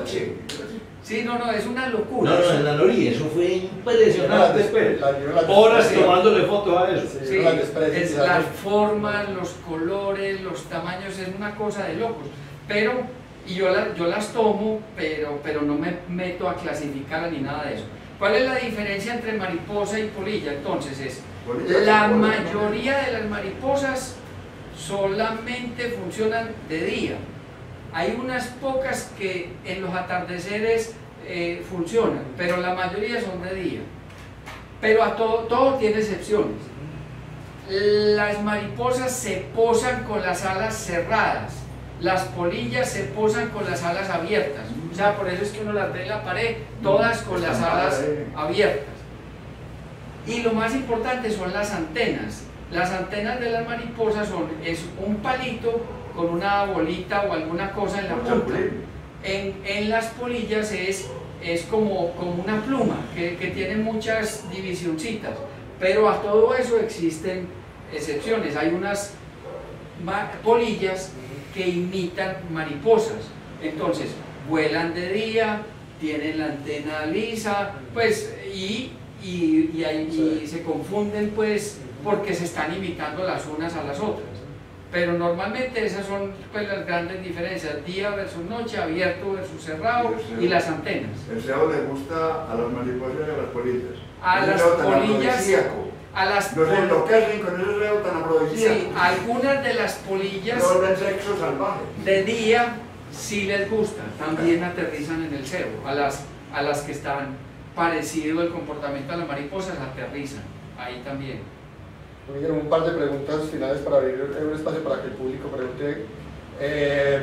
Sí, no, no, es una locura. No, no, en la Nori, eso fue impresionante. Después. Horas sí. Tomándole fotos a eso. Sí, sí, es las formas, los colores, los tamaños, es una cosa de locos. Pero, y yo, la, yo las tomo, pero, pero no me meto a clasificarlas ni nada de eso. ¿Cuál es la diferencia entre mariposa y polilla? Entonces es, la mayoría de las mariposas solamente funcionan de día. Hay unas pocas que en los atardeceres eh, funcionan, pero la mayoría son de día. Pero a todo, todo tiene excepciones. Las mariposas se posan con las alas cerradas, las polillas se posan con las alas abiertas. O sea, por eso es que uno las ve en la pared, todas con las alas abiertas. Y lo más importante son las antenas. Las antenas de las mariposas son es un palito con una bolita o alguna cosa en la punta. En, en las polillas es, es como, como una pluma que, que tiene muchas divisioncitas, pero a todo eso existen excepciones. Hay unas polillas que imitan mariposas, entonces vuelan de día, tienen la antena lisa, pues, y, y, y, hay, y se confunden pues porque se están imitando las unas a las otras. Pero normalmente esas son pues, las grandes diferencias, día versus noche, abierto versus cerrado y, y las antenas. ¿El S E O le gusta a las mariposas y a las polillas? A las polillas, a las no se enloquecen con ese S E O tan afrodisíaco. Sí, algunas de las polillas no ven sexo salvaje. De día sí les gusta, también aterrizan en el cebo. A las, a las que están parecido el comportamiento a las mariposas aterrizan, ahí también. Un par de preguntas finales para abrir un espacio para que el público pregunte. Eh,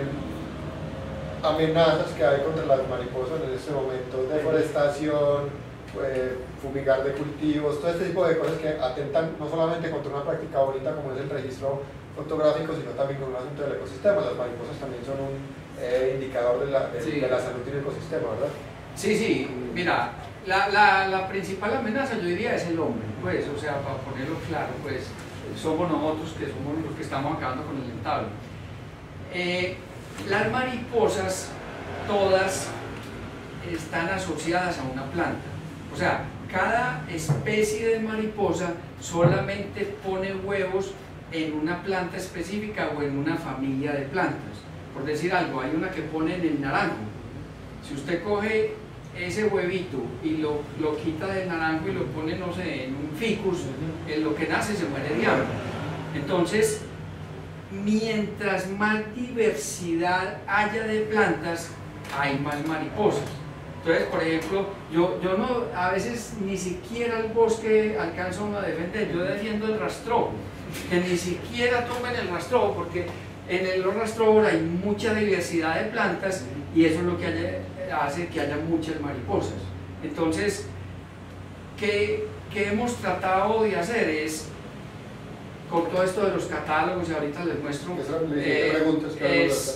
amenazas que hay contra las mariposas en este momento, deforestación, eh, fumigar de cultivos, todo este tipo de cosas que atentan no solamente contra una práctica bonita como es el registro fotográfico, sino también con un asunto del ecosistema. Las mariposas también son un eh, indicador de la, de, sí. de la salud de un ecosistema, ¿verdad? Sí, sí, mira. La, la, la principal amenaza yo diría es el hombre, pues, o sea, para ponerlo claro, pues, somos nosotros que somos los que estamos acabando con el entablo. Eh, las mariposas todas están asociadas a una planta, o sea, cada especie de mariposa solamente pone huevos en una planta específica o en una familia de plantas. Por decir algo, hay una que pone en el naranjo. Si usted coge ese huevito y lo, lo quita del naranjo y lo pone, no sé, en un ficus, en lo que nace se muere de hambre. Entonces, mientras más diversidad haya de plantas, hay más mariposas. Entonces, por ejemplo, yo, yo no, a veces ni siquiera el bosque alcanza uno a defender, yo defiendo el rastrojo, que ni siquiera tomen el rastrojo, porque en el rastrojo hay mucha diversidad de plantas y eso es lo que haya, hace que haya muchas mariposas. Entonces, ¿qué, qué hemos tratado de hacer? Es, con todo esto de los catálogos, y ahorita les muestro, eh, preguntas, que, es,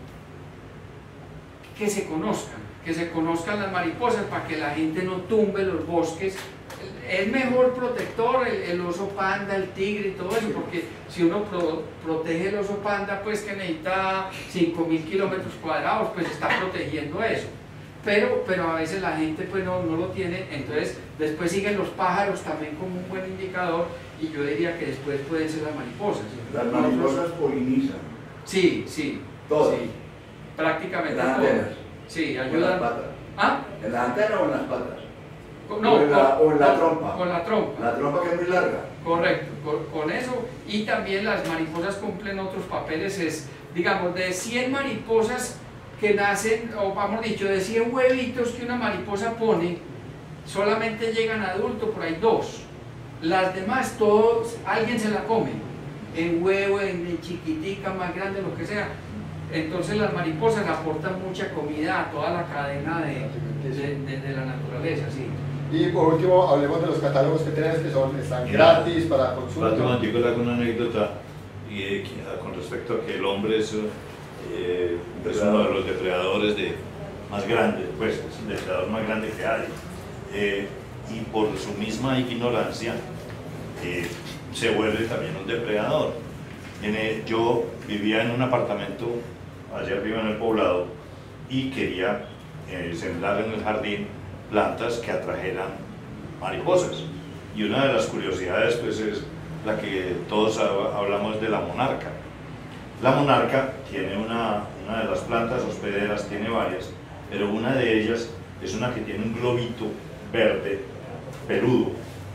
que se conozcan, que se conozcan las mariposas para que la gente no tumbe los bosques. Es mejor protector el, el oso panda, el tigre y todo eso, porque si uno pro, protege el oso panda, pues que necesita cinco mil kilómetros cuadrados, pues está protegiendo eso. Pero, pero a veces la gente pues no, no lo tiene, entonces después siguen los pájaros también como un buen indicador, y yo diría que después pueden ser las mariposas. Las mariposas polinizan. Sí, sí. Todas. Sí, prácticamente Las todas. antenas. Sí, ¿En las ayudan. patas? ¿Ah? ¿En las antenas o en las patas? No, o en la, con, o en la con, trompa. Con la trompa. La trompa que es muy larga. Correcto, con, con eso. Y también las mariposas cumplen otros papeles. Es, digamos, de cien mariposas que nacen, o vamos dicho, de cien huevitos que una mariposa pone, solamente llegan a adulto por ahí dos. Las demás, todos, alguien se la come. En huevo, en, en chiquitica, más grande, lo que sea. Entonces las mariposas aportan mucha comida a toda la cadena de, de, de, de la naturaleza, sí. Y por último, hablemos de los catálogos que tienes, que son, están gratis para consulta. Para tu le hago una anécdota y, eh, con respecto a que el hombre es, eh, es uno de los depredadores de, más grandes, pues es el depredador más grande que hay. Eh, y por su misma ignorancia eh, se vuelve también un depredador. En el, yo vivía en un apartamento allá arriba en el poblado y quería eh, sembrar en el jardín plantas que atrajeran mariposas, y una de las curiosidades pues es la que todos hablamos de la monarca. La monarca tiene una, una de las plantas hospederas, tiene varias, pero una de ellas es una que tiene un globito verde peludo,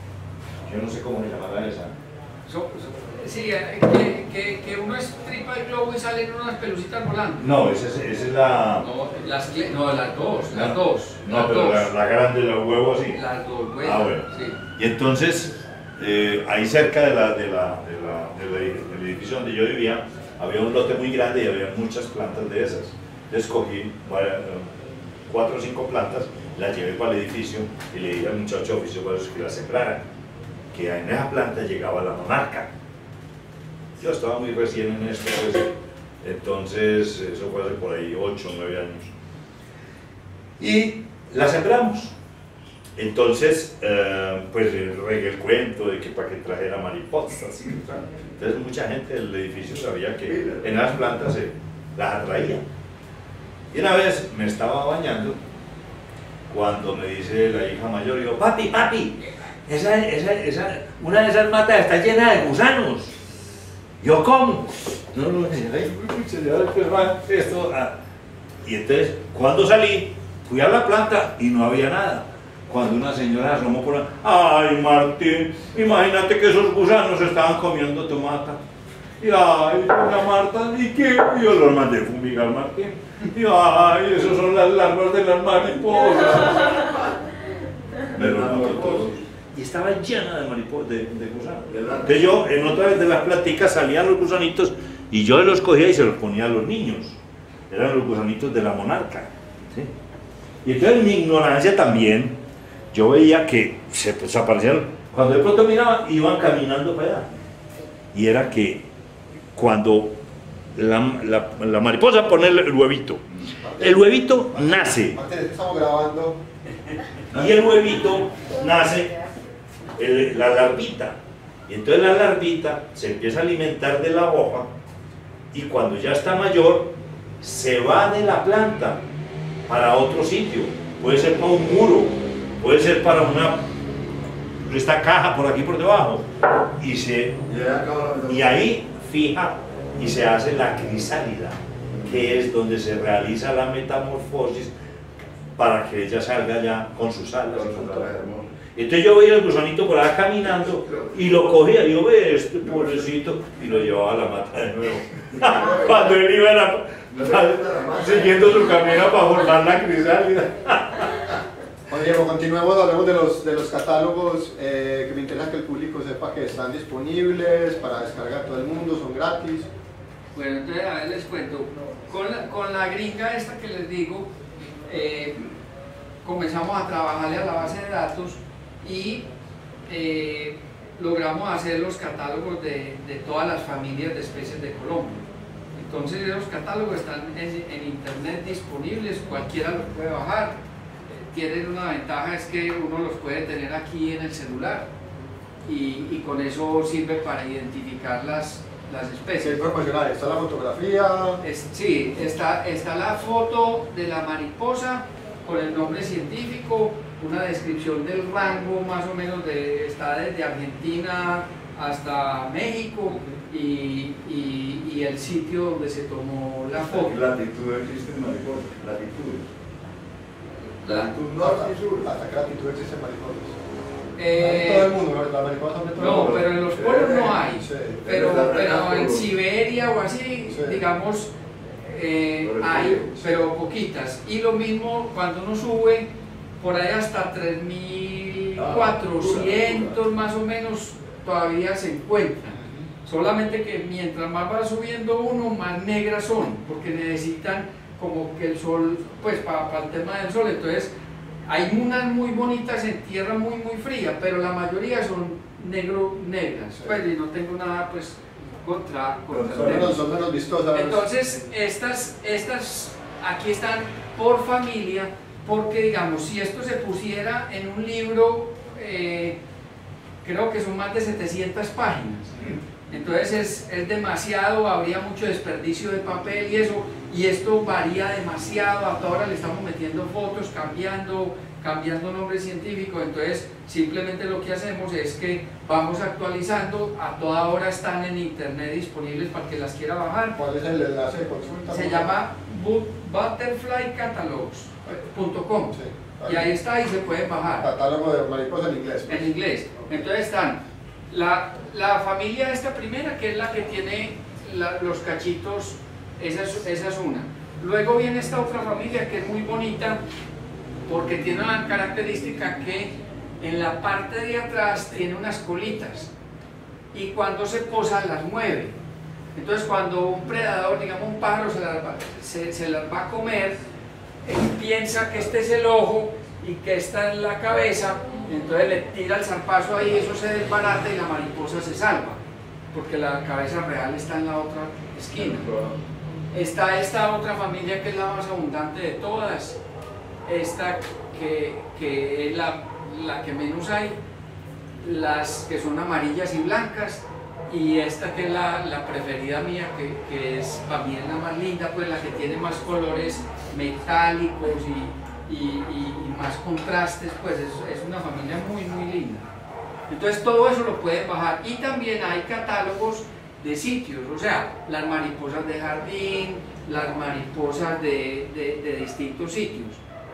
yo no sé cómo se llamará esa. So, so, sí, que, que, que uno estripa el globo y salen unas pelucitas volando. No, esa es, esa es la... No, las, no, las dos, las no, dos. No, las pero dos. La, la grande, los huevos sí. Las dos, bueno, ah, bueno. Sí. Y entonces, eh, ahí cerca de la, de la, de la, de la, del edificio donde yo vivía, había un lote muy grande y había muchas plantas de esas. Escogí cuatro o cinco plantas, las llevé para el edificio y le dije al muchacho oficio para que las sembraran, que en esa planta llegaba la monarca. Yo estaba muy recién en esto, pues, entonces eso fue hace por ahí ocho o nueve años. Y la sembramos. Entonces, eh, pues regué el cuento de que para que trajera mariposas. Y, entonces mucha gente del edificio sabía que en las plantas se las atraía. Y una vez me estaba bañando cuando me dice la hija mayor, digo, papi, papi, esa, esa, esa, una de esas matas está llena de gusanos. Yo, ¿cómo? No, no, esto. Ah. Y entonces, cuando salí, fui a la planta y no había nada. Cuando una señora asomó por ahí, ay, Martín, imagínate que esos gusanos estaban comiendo tu mata. Y ay, doña Marta, ¿y qué? Y yo los mandé fumigar, Martín. Y ay, esos son las larvas de las mariposas. Pero no, todos. Y estaba llena de mariposas, de, de gusanos. Entonces yo, en otra vez de las pláticas, salían los gusanitos y yo los cogía y se los ponía a los niños. Eran los gusanitos de la monarca. ¿Sí? Y entonces en mi ignorancia también, yo veía que se pues, aparecían, cuando de pronto miraba, iban caminando para allá. Y era que cuando la, la, la mariposa pone el, el huevito, el huevito nace. Estamos grabando. Y el huevito nace el, la larvita. Y entonces la larvita se empieza a alimentar de la hoja y cuando ya está mayor, se va de la planta para otro sitio. Puede ser para un muro, puede ser para una, esta caja por aquí por debajo, y, se, y ahí fija y se hace la crisálida, que es donde se realiza la metamorfosis para que ella salga ya con sus alas. Entonces yo veía el gusanito por allá caminando y lo cogía, y yo veía este pobrecito y lo llevaba a la mata de nuevo. Cuando él iba a la, a, siguiendo su camino para formar la crisálida. Bueno, Diego, continuemos, hablemos de los, de los catálogos, eh, que me interesa que el público sepa que están disponibles para descargar todo el mundo, son gratis. Bueno, entonces a ver les cuento, con la, con la gringa esta que les digo, eh, comenzamos a trabajarle a la base de datos y eh, logramos hacer los catálogos de, de todas las familias de especies de Colombia. Entonces esos catálogos están en, en internet disponibles, cualquiera los puede bajar. Eh, tienen una ventaja, es que uno los puede tener aquí en el celular y, y con eso sirve para identificar las, las especies. Sí, proporcional, está la fotografía. Es, sí, está, está la foto de la mariposa con el nombre científico, una descripción del rango más o menos, de, está desde Argentina hasta México y, y, y el sitio donde se tomó la foto. Latitud existen mariposas, latitudes. Latitud norte y sur. ¿Hasta qué latitud existen mariposas? Eh, todo el mundo, la mariposa de todo el no, mundo. pero en los polos no hay, Sí. pero, pero en Siberia o así, Sí. digamos, eh, hay, pero poquitas. Y lo mismo cuando uno sube por ahí hasta tres mil cuatrocientos más o menos todavía se encuentran. Solamente que mientras más va subiendo uno, más negras son, porque necesitan como que el sol, pues para, para el tema del sol. Entonces hay unas muy bonitas en tierra muy muy fría, pero la mayoría son negro negras. Sí. Pues y no tengo nada pues contra, contra son, menos, son menos vistosas. Entonces estas, estas aquí están por familia, porque digamos, si esto se pusiera en un libro, eh, creo que son más de setecientas páginas. Entonces es, es demasiado, habría mucho desperdicio de papel y eso, y esto varía demasiado. Hasta ahora le estamos metiendo fotos, cambiando, cambiando nombre científico. Entonces simplemente lo que hacemos es que vamos actualizando, a toda hora están en internet disponibles para el que las quiera bajar. ¿Cuál es el enlace de consulta? Se llama butterfly catalogs punto com, sí, y ahí está, y se pueden bajar. Catálogo de mariposas en inglés. Pues. En inglés. Entonces están la, la familia esta primera, que es la que tiene la, los cachitos, esa es, esa es una. Luego viene esta otra familia que es muy bonita porque tiene una característica que en la parte de atrás tiene unas colitas y cuando se posa las mueve. Entonces cuando un predador, digamos un pájaro, se las va, se, se las va a comer, él piensa que este es el ojo y que esta es la cabeza, entonces le tira el zarpazo ahí, eso se desbarata y la mariposa se salva, porque la cabeza real está en la otra esquina. Está esta otra familia que es la más abundante de todas, esta que, que es la, la que menos hay, las que son amarillas y blancas, y esta que es la, la preferida mía, que, que es para mí es la más linda, pues la que tiene más colores metálicos y, y, y, y más contrastes, pues es, es una familia muy muy linda. Entonces todo eso lo pueden bajar, y también hay catálogos de sitios, o sea, las mariposas de jardín, las mariposas de, de, de distintos sitios.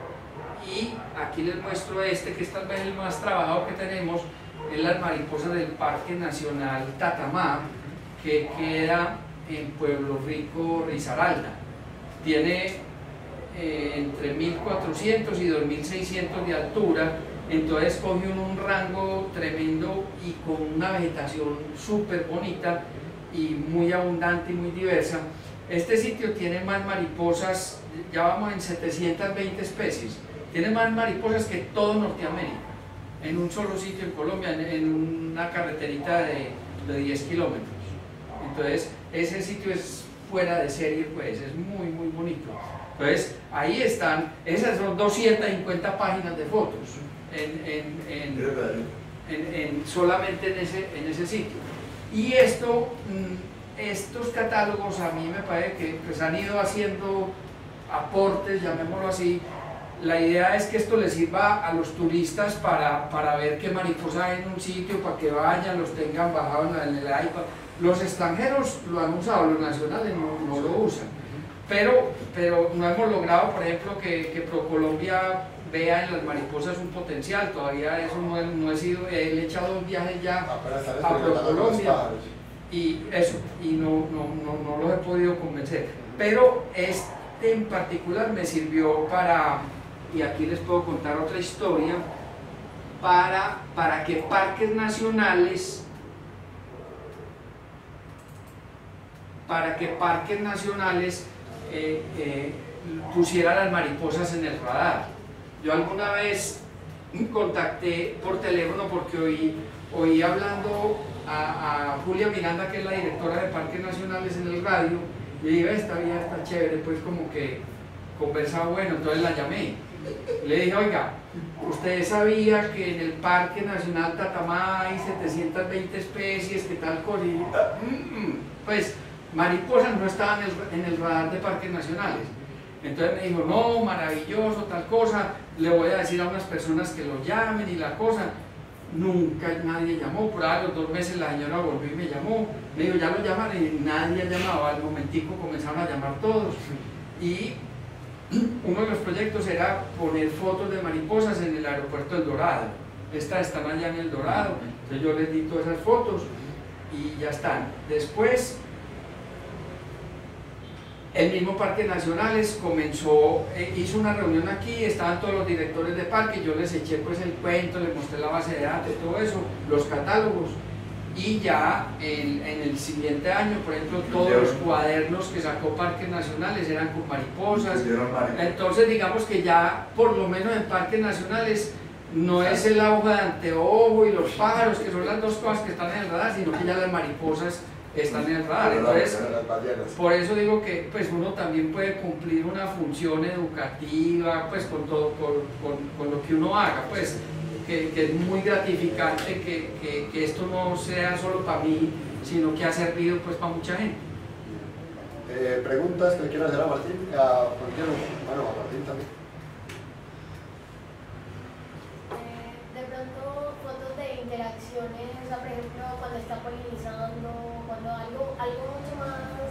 Y aquí les muestro este, que es tal vez el más trabajado que tenemos, es las mariposas del Parque Nacional Tatamá, que queda en Pueblo Rico, Risaralda. Tiene eh, entre mil cuatrocientos y dos mil seiscientos de altura, entonces coge un, un rango tremendo y con una vegetación súper bonita y muy abundante y muy diversa. Este sitio tiene más mariposas, ya vamos en setecientas veinte especies, tiene más mariposas que todo Norteamérica, en un solo sitio en Colombia, en, en una carreterita de, de diez kilómetros. Entonces ese sitio es fuera de serie, pues es muy muy bonito. Entonces ahí están, esas son doscientas cincuenta páginas de fotos en, en, en, en, en, solamente en ese, en ese sitio. Y esto, estos catálogos a mí me parece que pues, han ido haciendo aportes, llamémoslo así. la idea es que esto les sirva a los turistas para, para ver qué mariposa hay en un sitio, para que vayan, los tengan bajados en el iPad. Los extranjeros lo han usado, los nacionales no, no lo usan. Pero, pero no hemos logrado, por ejemplo, que, que ProColombia vea en las mariposas un potencial. Todavía eso no, he, no he sido, he echado dos viajes ya a ProColombia y eso, y no, no, no, no los he podido convencer. Pero este en particular me sirvió para, y aquí les puedo contar otra historia, para, para que parques nacionales para que parques nacionales eh, eh, pusieran las mariposas en el radar. Yo alguna vez contacté por teléfono porque oí, oí hablando a, a Julia Miranda, que es la directora de Parques Nacionales, en el radio, y dije, esta vida está chévere, pues como que conversaba bueno, entonces la llamé. Le dije, oiga, ¿usted sabía que en el Parque Nacional Tatamá hay setecientas veinte especies, que tal cosa? Y, pues mariposas no estaban en el, en el radar de parques nacionales. Entonces me dijo, no, maravilloso, tal cosa, le voy a decir a unas personas que lo llamen y la cosa. Nunca nadie llamó, por ahí a los dos meses la señora volvió y me llamó, me dijo, ya lo llamaron, y nadie ha llamado. Al momentico comenzaron a llamar todos. Y uno de los proyectos era poner fotos de mariposas en el aeropuerto El Dorado. Estas están allá en El Dorado, entonces yo les di todas esas fotos y ya están. Después, el mismo Parques Nacionales comenzó, eh, hizo una reunión aquí, estaban todos los directores de parque, yo les eché pues el cuento, les mostré la base de datos, todo eso, los catálogos, y ya en, en el siguiente año, por ejemplo, todos los cuadernos que sacó Parques Nacionales eran con mariposas. Entonces digamos que ya, por lo menos en Parques Nacionales, no es el hoja de anteojo y los pájaros, que son las dos cosas que están en el radar, sino que ya las mariposas están en el radar. Entonces, por eso digo que pues uno también puede cumplir una función educativa pues con todo, con, con, con lo que uno haga, pues que, que es muy gratificante que, que, que esto no sea solo para mí, sino que ha servido pues para mucha gente. Eh, ¿Preguntas que le quieran hacer a Martín? A, bueno, a Martín también. Eh, de pronto fotos de interacciones, o sea, por ejemplo, cuando está polinizando, cuando algo, algo mucho más...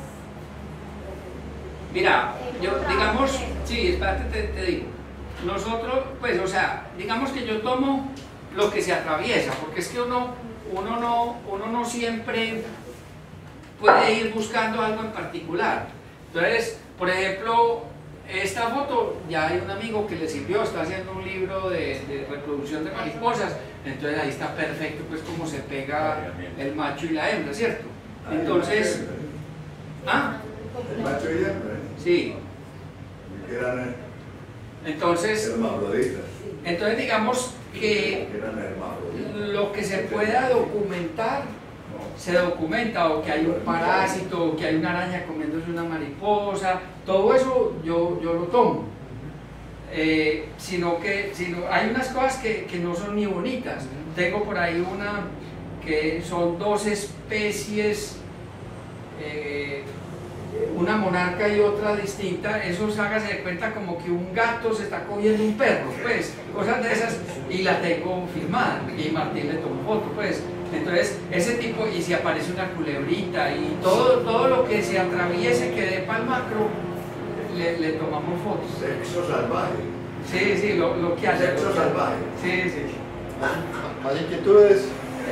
Mira, eh, yo digamos, sí, espérate, te, te digo, nosotros, pues, o sea, digamos que yo tomo lo que se atraviesa, porque es que uno, uno, no, uno no siempre puede ir buscando algo en particular. Entonces, por ejemplo, esta foto, ya hay un amigo que le sirvió, está haciendo un libro de, de reproducción de mariposas, entonces ahí está perfecto, pues, como se pega el macho y la hembra, ¿cierto? Entonces, ¿ah? El macho y hembra. Sí. Que eran Entonces, hermafroditas. entonces digamos que Que eran hermafroditas. lo que se pueda documentar, se documenta, o que hay un parásito, o que hay una araña comiéndose una mariposa, todo eso yo, yo lo tomo. Eh, sino que sino, hay unas cosas que, que no son ni bonitas. Tengo por ahí una que son dos especies, eh, una monarca y otra distinta. Eso, hágase de cuenta como que un gato se está cogiendo un perro, pues, cosas de esas, y la tengo filmada, y Martín le tomó foto, pues. Entonces, ese tipo, y si aparece una culebrita, y todo, todo lo que se atraviese, que dé para el macro, le, le tomamos fotos. Sexo salvaje. Sí, sí, lo, lo que hace. Sexo salvaje. Sí, sí. Más inquietudes.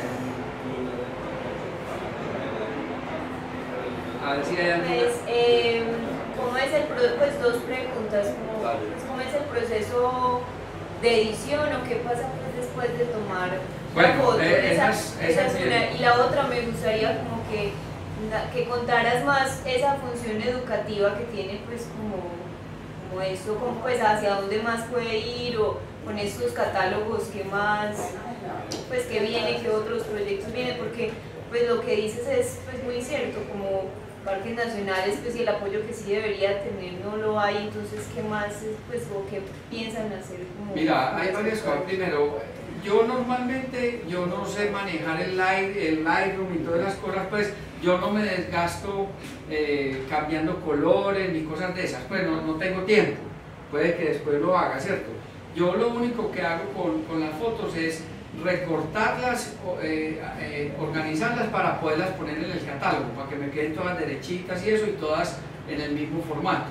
A ver si hay alguna. Pues, eh, ¿cómo es el proceso? Pues dos preguntas. ¿Cómo, pues, ¿Cómo es el proceso de edición o qué pasa pues, después de tomar bueno, la foto? Eh, esa, esas, esa esas es una. Y la otra me gustaría como que, que contaras más esa función educativa que tiene pues como, como esto, como, pues hacia dónde más puede ir, o con estos catálogos que más, pues que viene, que otros proyectos vienen, porque pues lo que dices es pues muy cierto, como parques nacionales, pues y el apoyo que sí debería tener no lo hay, entonces ¿qué más, pues o qué piensan hacer? Como Mira, hay varias cosas. Primero, yo normalmente, yo no sé manejar el Light, el Lightroom y todas las cosas, pues yo no me desgasto eh, cambiando colores ni cosas de esas, pues no, no tengo tiempo. puede que después lo haga, ¿cierto? Yo lo único que hago con, con las fotos es recortarlas, eh, eh, organizarlas para poderlas poner en el catálogo, para que me queden todas derechitas y eso, y todas en el mismo formato.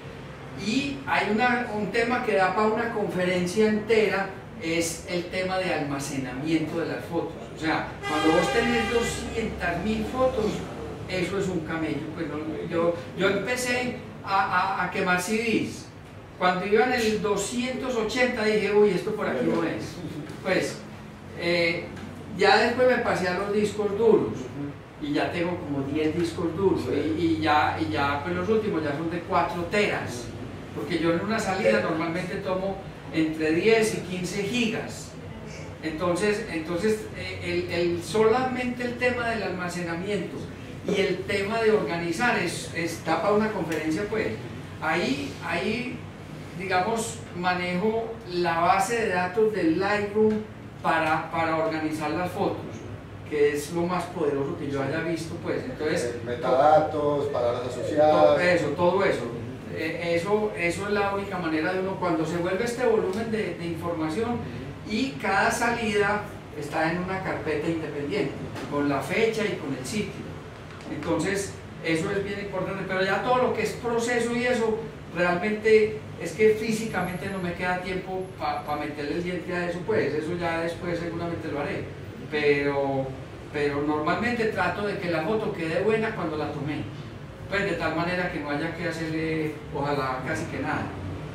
Y hay una, un tema que da para una conferencia entera, es el tema de almacenamiento de las fotos. O sea, cuando vos tenés doscientas mil fotos, eso es un camello. Pues no, yo, yo empecé a, a, a quemar C Ds. Cuando iba en el doscientos ochenta dije, uy, esto por aquí no es. Pues, eh, ya después me pasé a los discos duros. Y ya tengo como diez discos duros. Y, y ya, y ya pues los últimos ya son de cuatro teras. Porque yo en una salida normalmente tomo entre diez y quince gigas. Entonces, entonces el, el, solamente el tema del almacenamiento y el tema de organizar es, está para una conferencia, pues. Ahí, ahí, digamos, manejo la base de datos del Lightroom para, para organizar las fotos, que es lo más poderoso que yo haya visto, pues. Entonces, metadatos, palabras asociadas. Todo eso, todo eso. Eso, eso es la única manera de uno, cuando se vuelve este volumen de, de información y cada salida está en una carpeta independiente, con la fecha y con el sitio. Entonces, eso es bien importante, pero ya todo lo que es proceso y eso, realmente es que físicamente no me queda tiempo para pa meterle el diente a eso, pues, eso ya después seguramente lo haré, pero, pero normalmente trato de que la foto quede buena cuando la tomé. Pues de tal manera que no haya que hacerle, ojalá, casi que nada.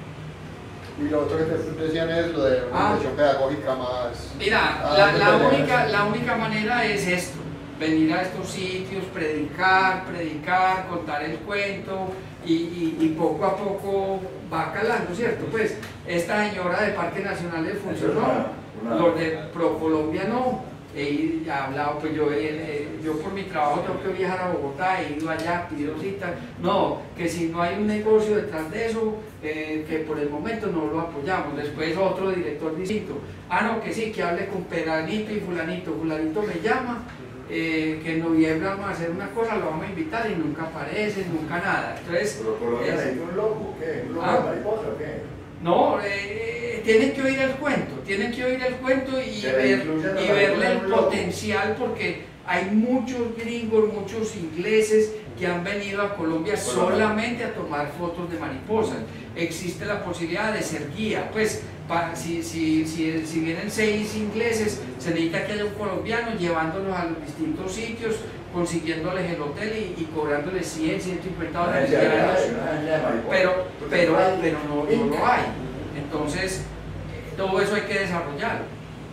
Y lo otro que te decían es lo de una ah, intención pedagógica más... Mira, ah, la, la, única, la única manera es esto, venir a estos sitios, predicar, predicar, contar el cuento y, y, y poco a poco va calando, ¿cierto? Pues esta señora de Parque Nacional le funcionó, los de ProColombia no. He hablado, pues yo, eh, yo por mi trabajo tengo que viajar a Bogotá, he ido allá, pido citas, no, que si no hay un negocio detrás de eso, eh, que por el momento no lo apoyamos. Después otro director distinto, ah no, que sí, que hable con Peranito y fulanito, fulanito me llama, eh, que en noviembre vamos a hacer una cosa, lo vamos a invitar y nunca aparece, nunca nada. Entonces, ¿Pero por lo menos hay un loco? ¿Qué? ¿Un loco ¿Ah? de mariposa o qué? No, eh, tienen que oír el cuento, tienen que oír el cuento y, ver, y verle el potencial, porque hay muchos gringos, muchos ingleses que han venido a Colombia solamente a tomar fotos de mariposas. Existe la posibilidad de ser guía, pues para, si, si, si, si vienen seis ingleses, se necesita que haya un colombiano llevándolos a los distintos sitios, consiguiéndoles el hotel y, y cobrándoles cien, ciento cincuenta dólares diarios, pero, pero, pero no, no lo hay. Entonces, todo eso hay que desarrollar.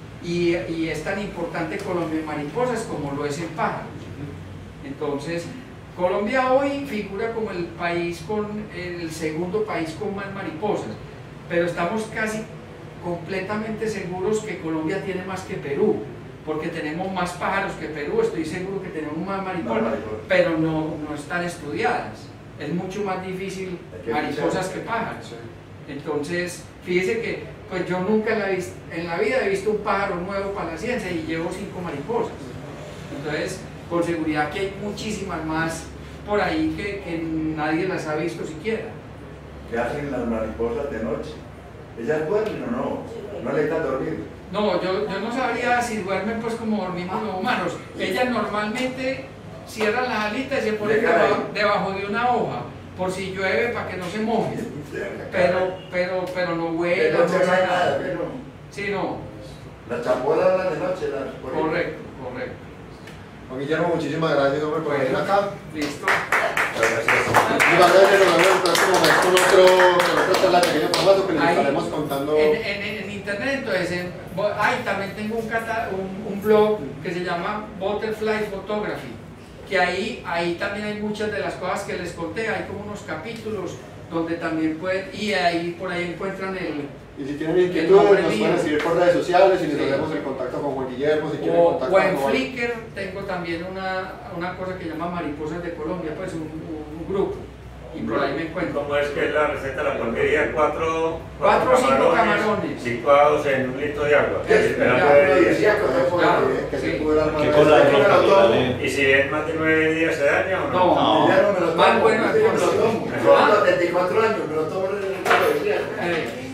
Y, y es tan importante Colombia en mariposas como lo es en pájaros. Entonces, Colombia hoy figura como el país con el segundo país con más mariposas, pero estamos casi completamente seguros que Colombia tiene más que Perú, porque tenemos más pájaros que Perú, estoy seguro que tenemos más mariposas, no, mariposas. pero no, no están estudiadas. Es mucho más difícil mariposas que pájaros. Entonces, fíjese que pues yo nunca en la, en la vida he visto un pájaro nuevo para la ciencia y llevo cinco mariposas. Entonces, con seguridad que hay muchísimas más por ahí que, que nadie las ha visto siquiera. ¿Qué hacen las mariposas de noche? ¿Ellas duermen o no? ¿No les da dormir? No, yo, yo no sabría si duermen pues como dormimos los humanos. Ellas normalmente cierran las alitas y se ponen debajo, debajo de una hoja, por si llueve para que no se moje. Pero, pero, pero no vuelan, no hace nada. Sí, no. Las chapolas las de noche, las correcto, correcto. Juan Guillermo, muchísimas gracias hombre, por venir acá. Listo. Gracias. Y va a ver el próximo mes con otro, con otro charla de pequeño formato que les Ahí, estaremos contando. En, en, en internet, entonces, en, ay, también tengo un, cata, un, un blog que se llama Butterfly Photography, que ahí, ahí también hay muchas de las cosas que les conté, hay como unos capítulos donde también pueden, y ahí por ahí encuentran el... Y si tienen inquietudes, nos pueden seguir por redes sociales y les sí. daremos el contacto con Juan Guillermo. Si quieren o, contacto o en con Flickr tengo también una, una cosa que se llama Mariposas de Colombia, pues un, un, un grupo, y por ahí me encuentro. ¿Cómo es que es la receta de la porquería? Cuatro, cuatro o cinco camarones situados en un litro de agua. ¿Y si es más de nueve días se daña o no? No, no, no. más bueno es veinticuatro años, me lo tomo Eh,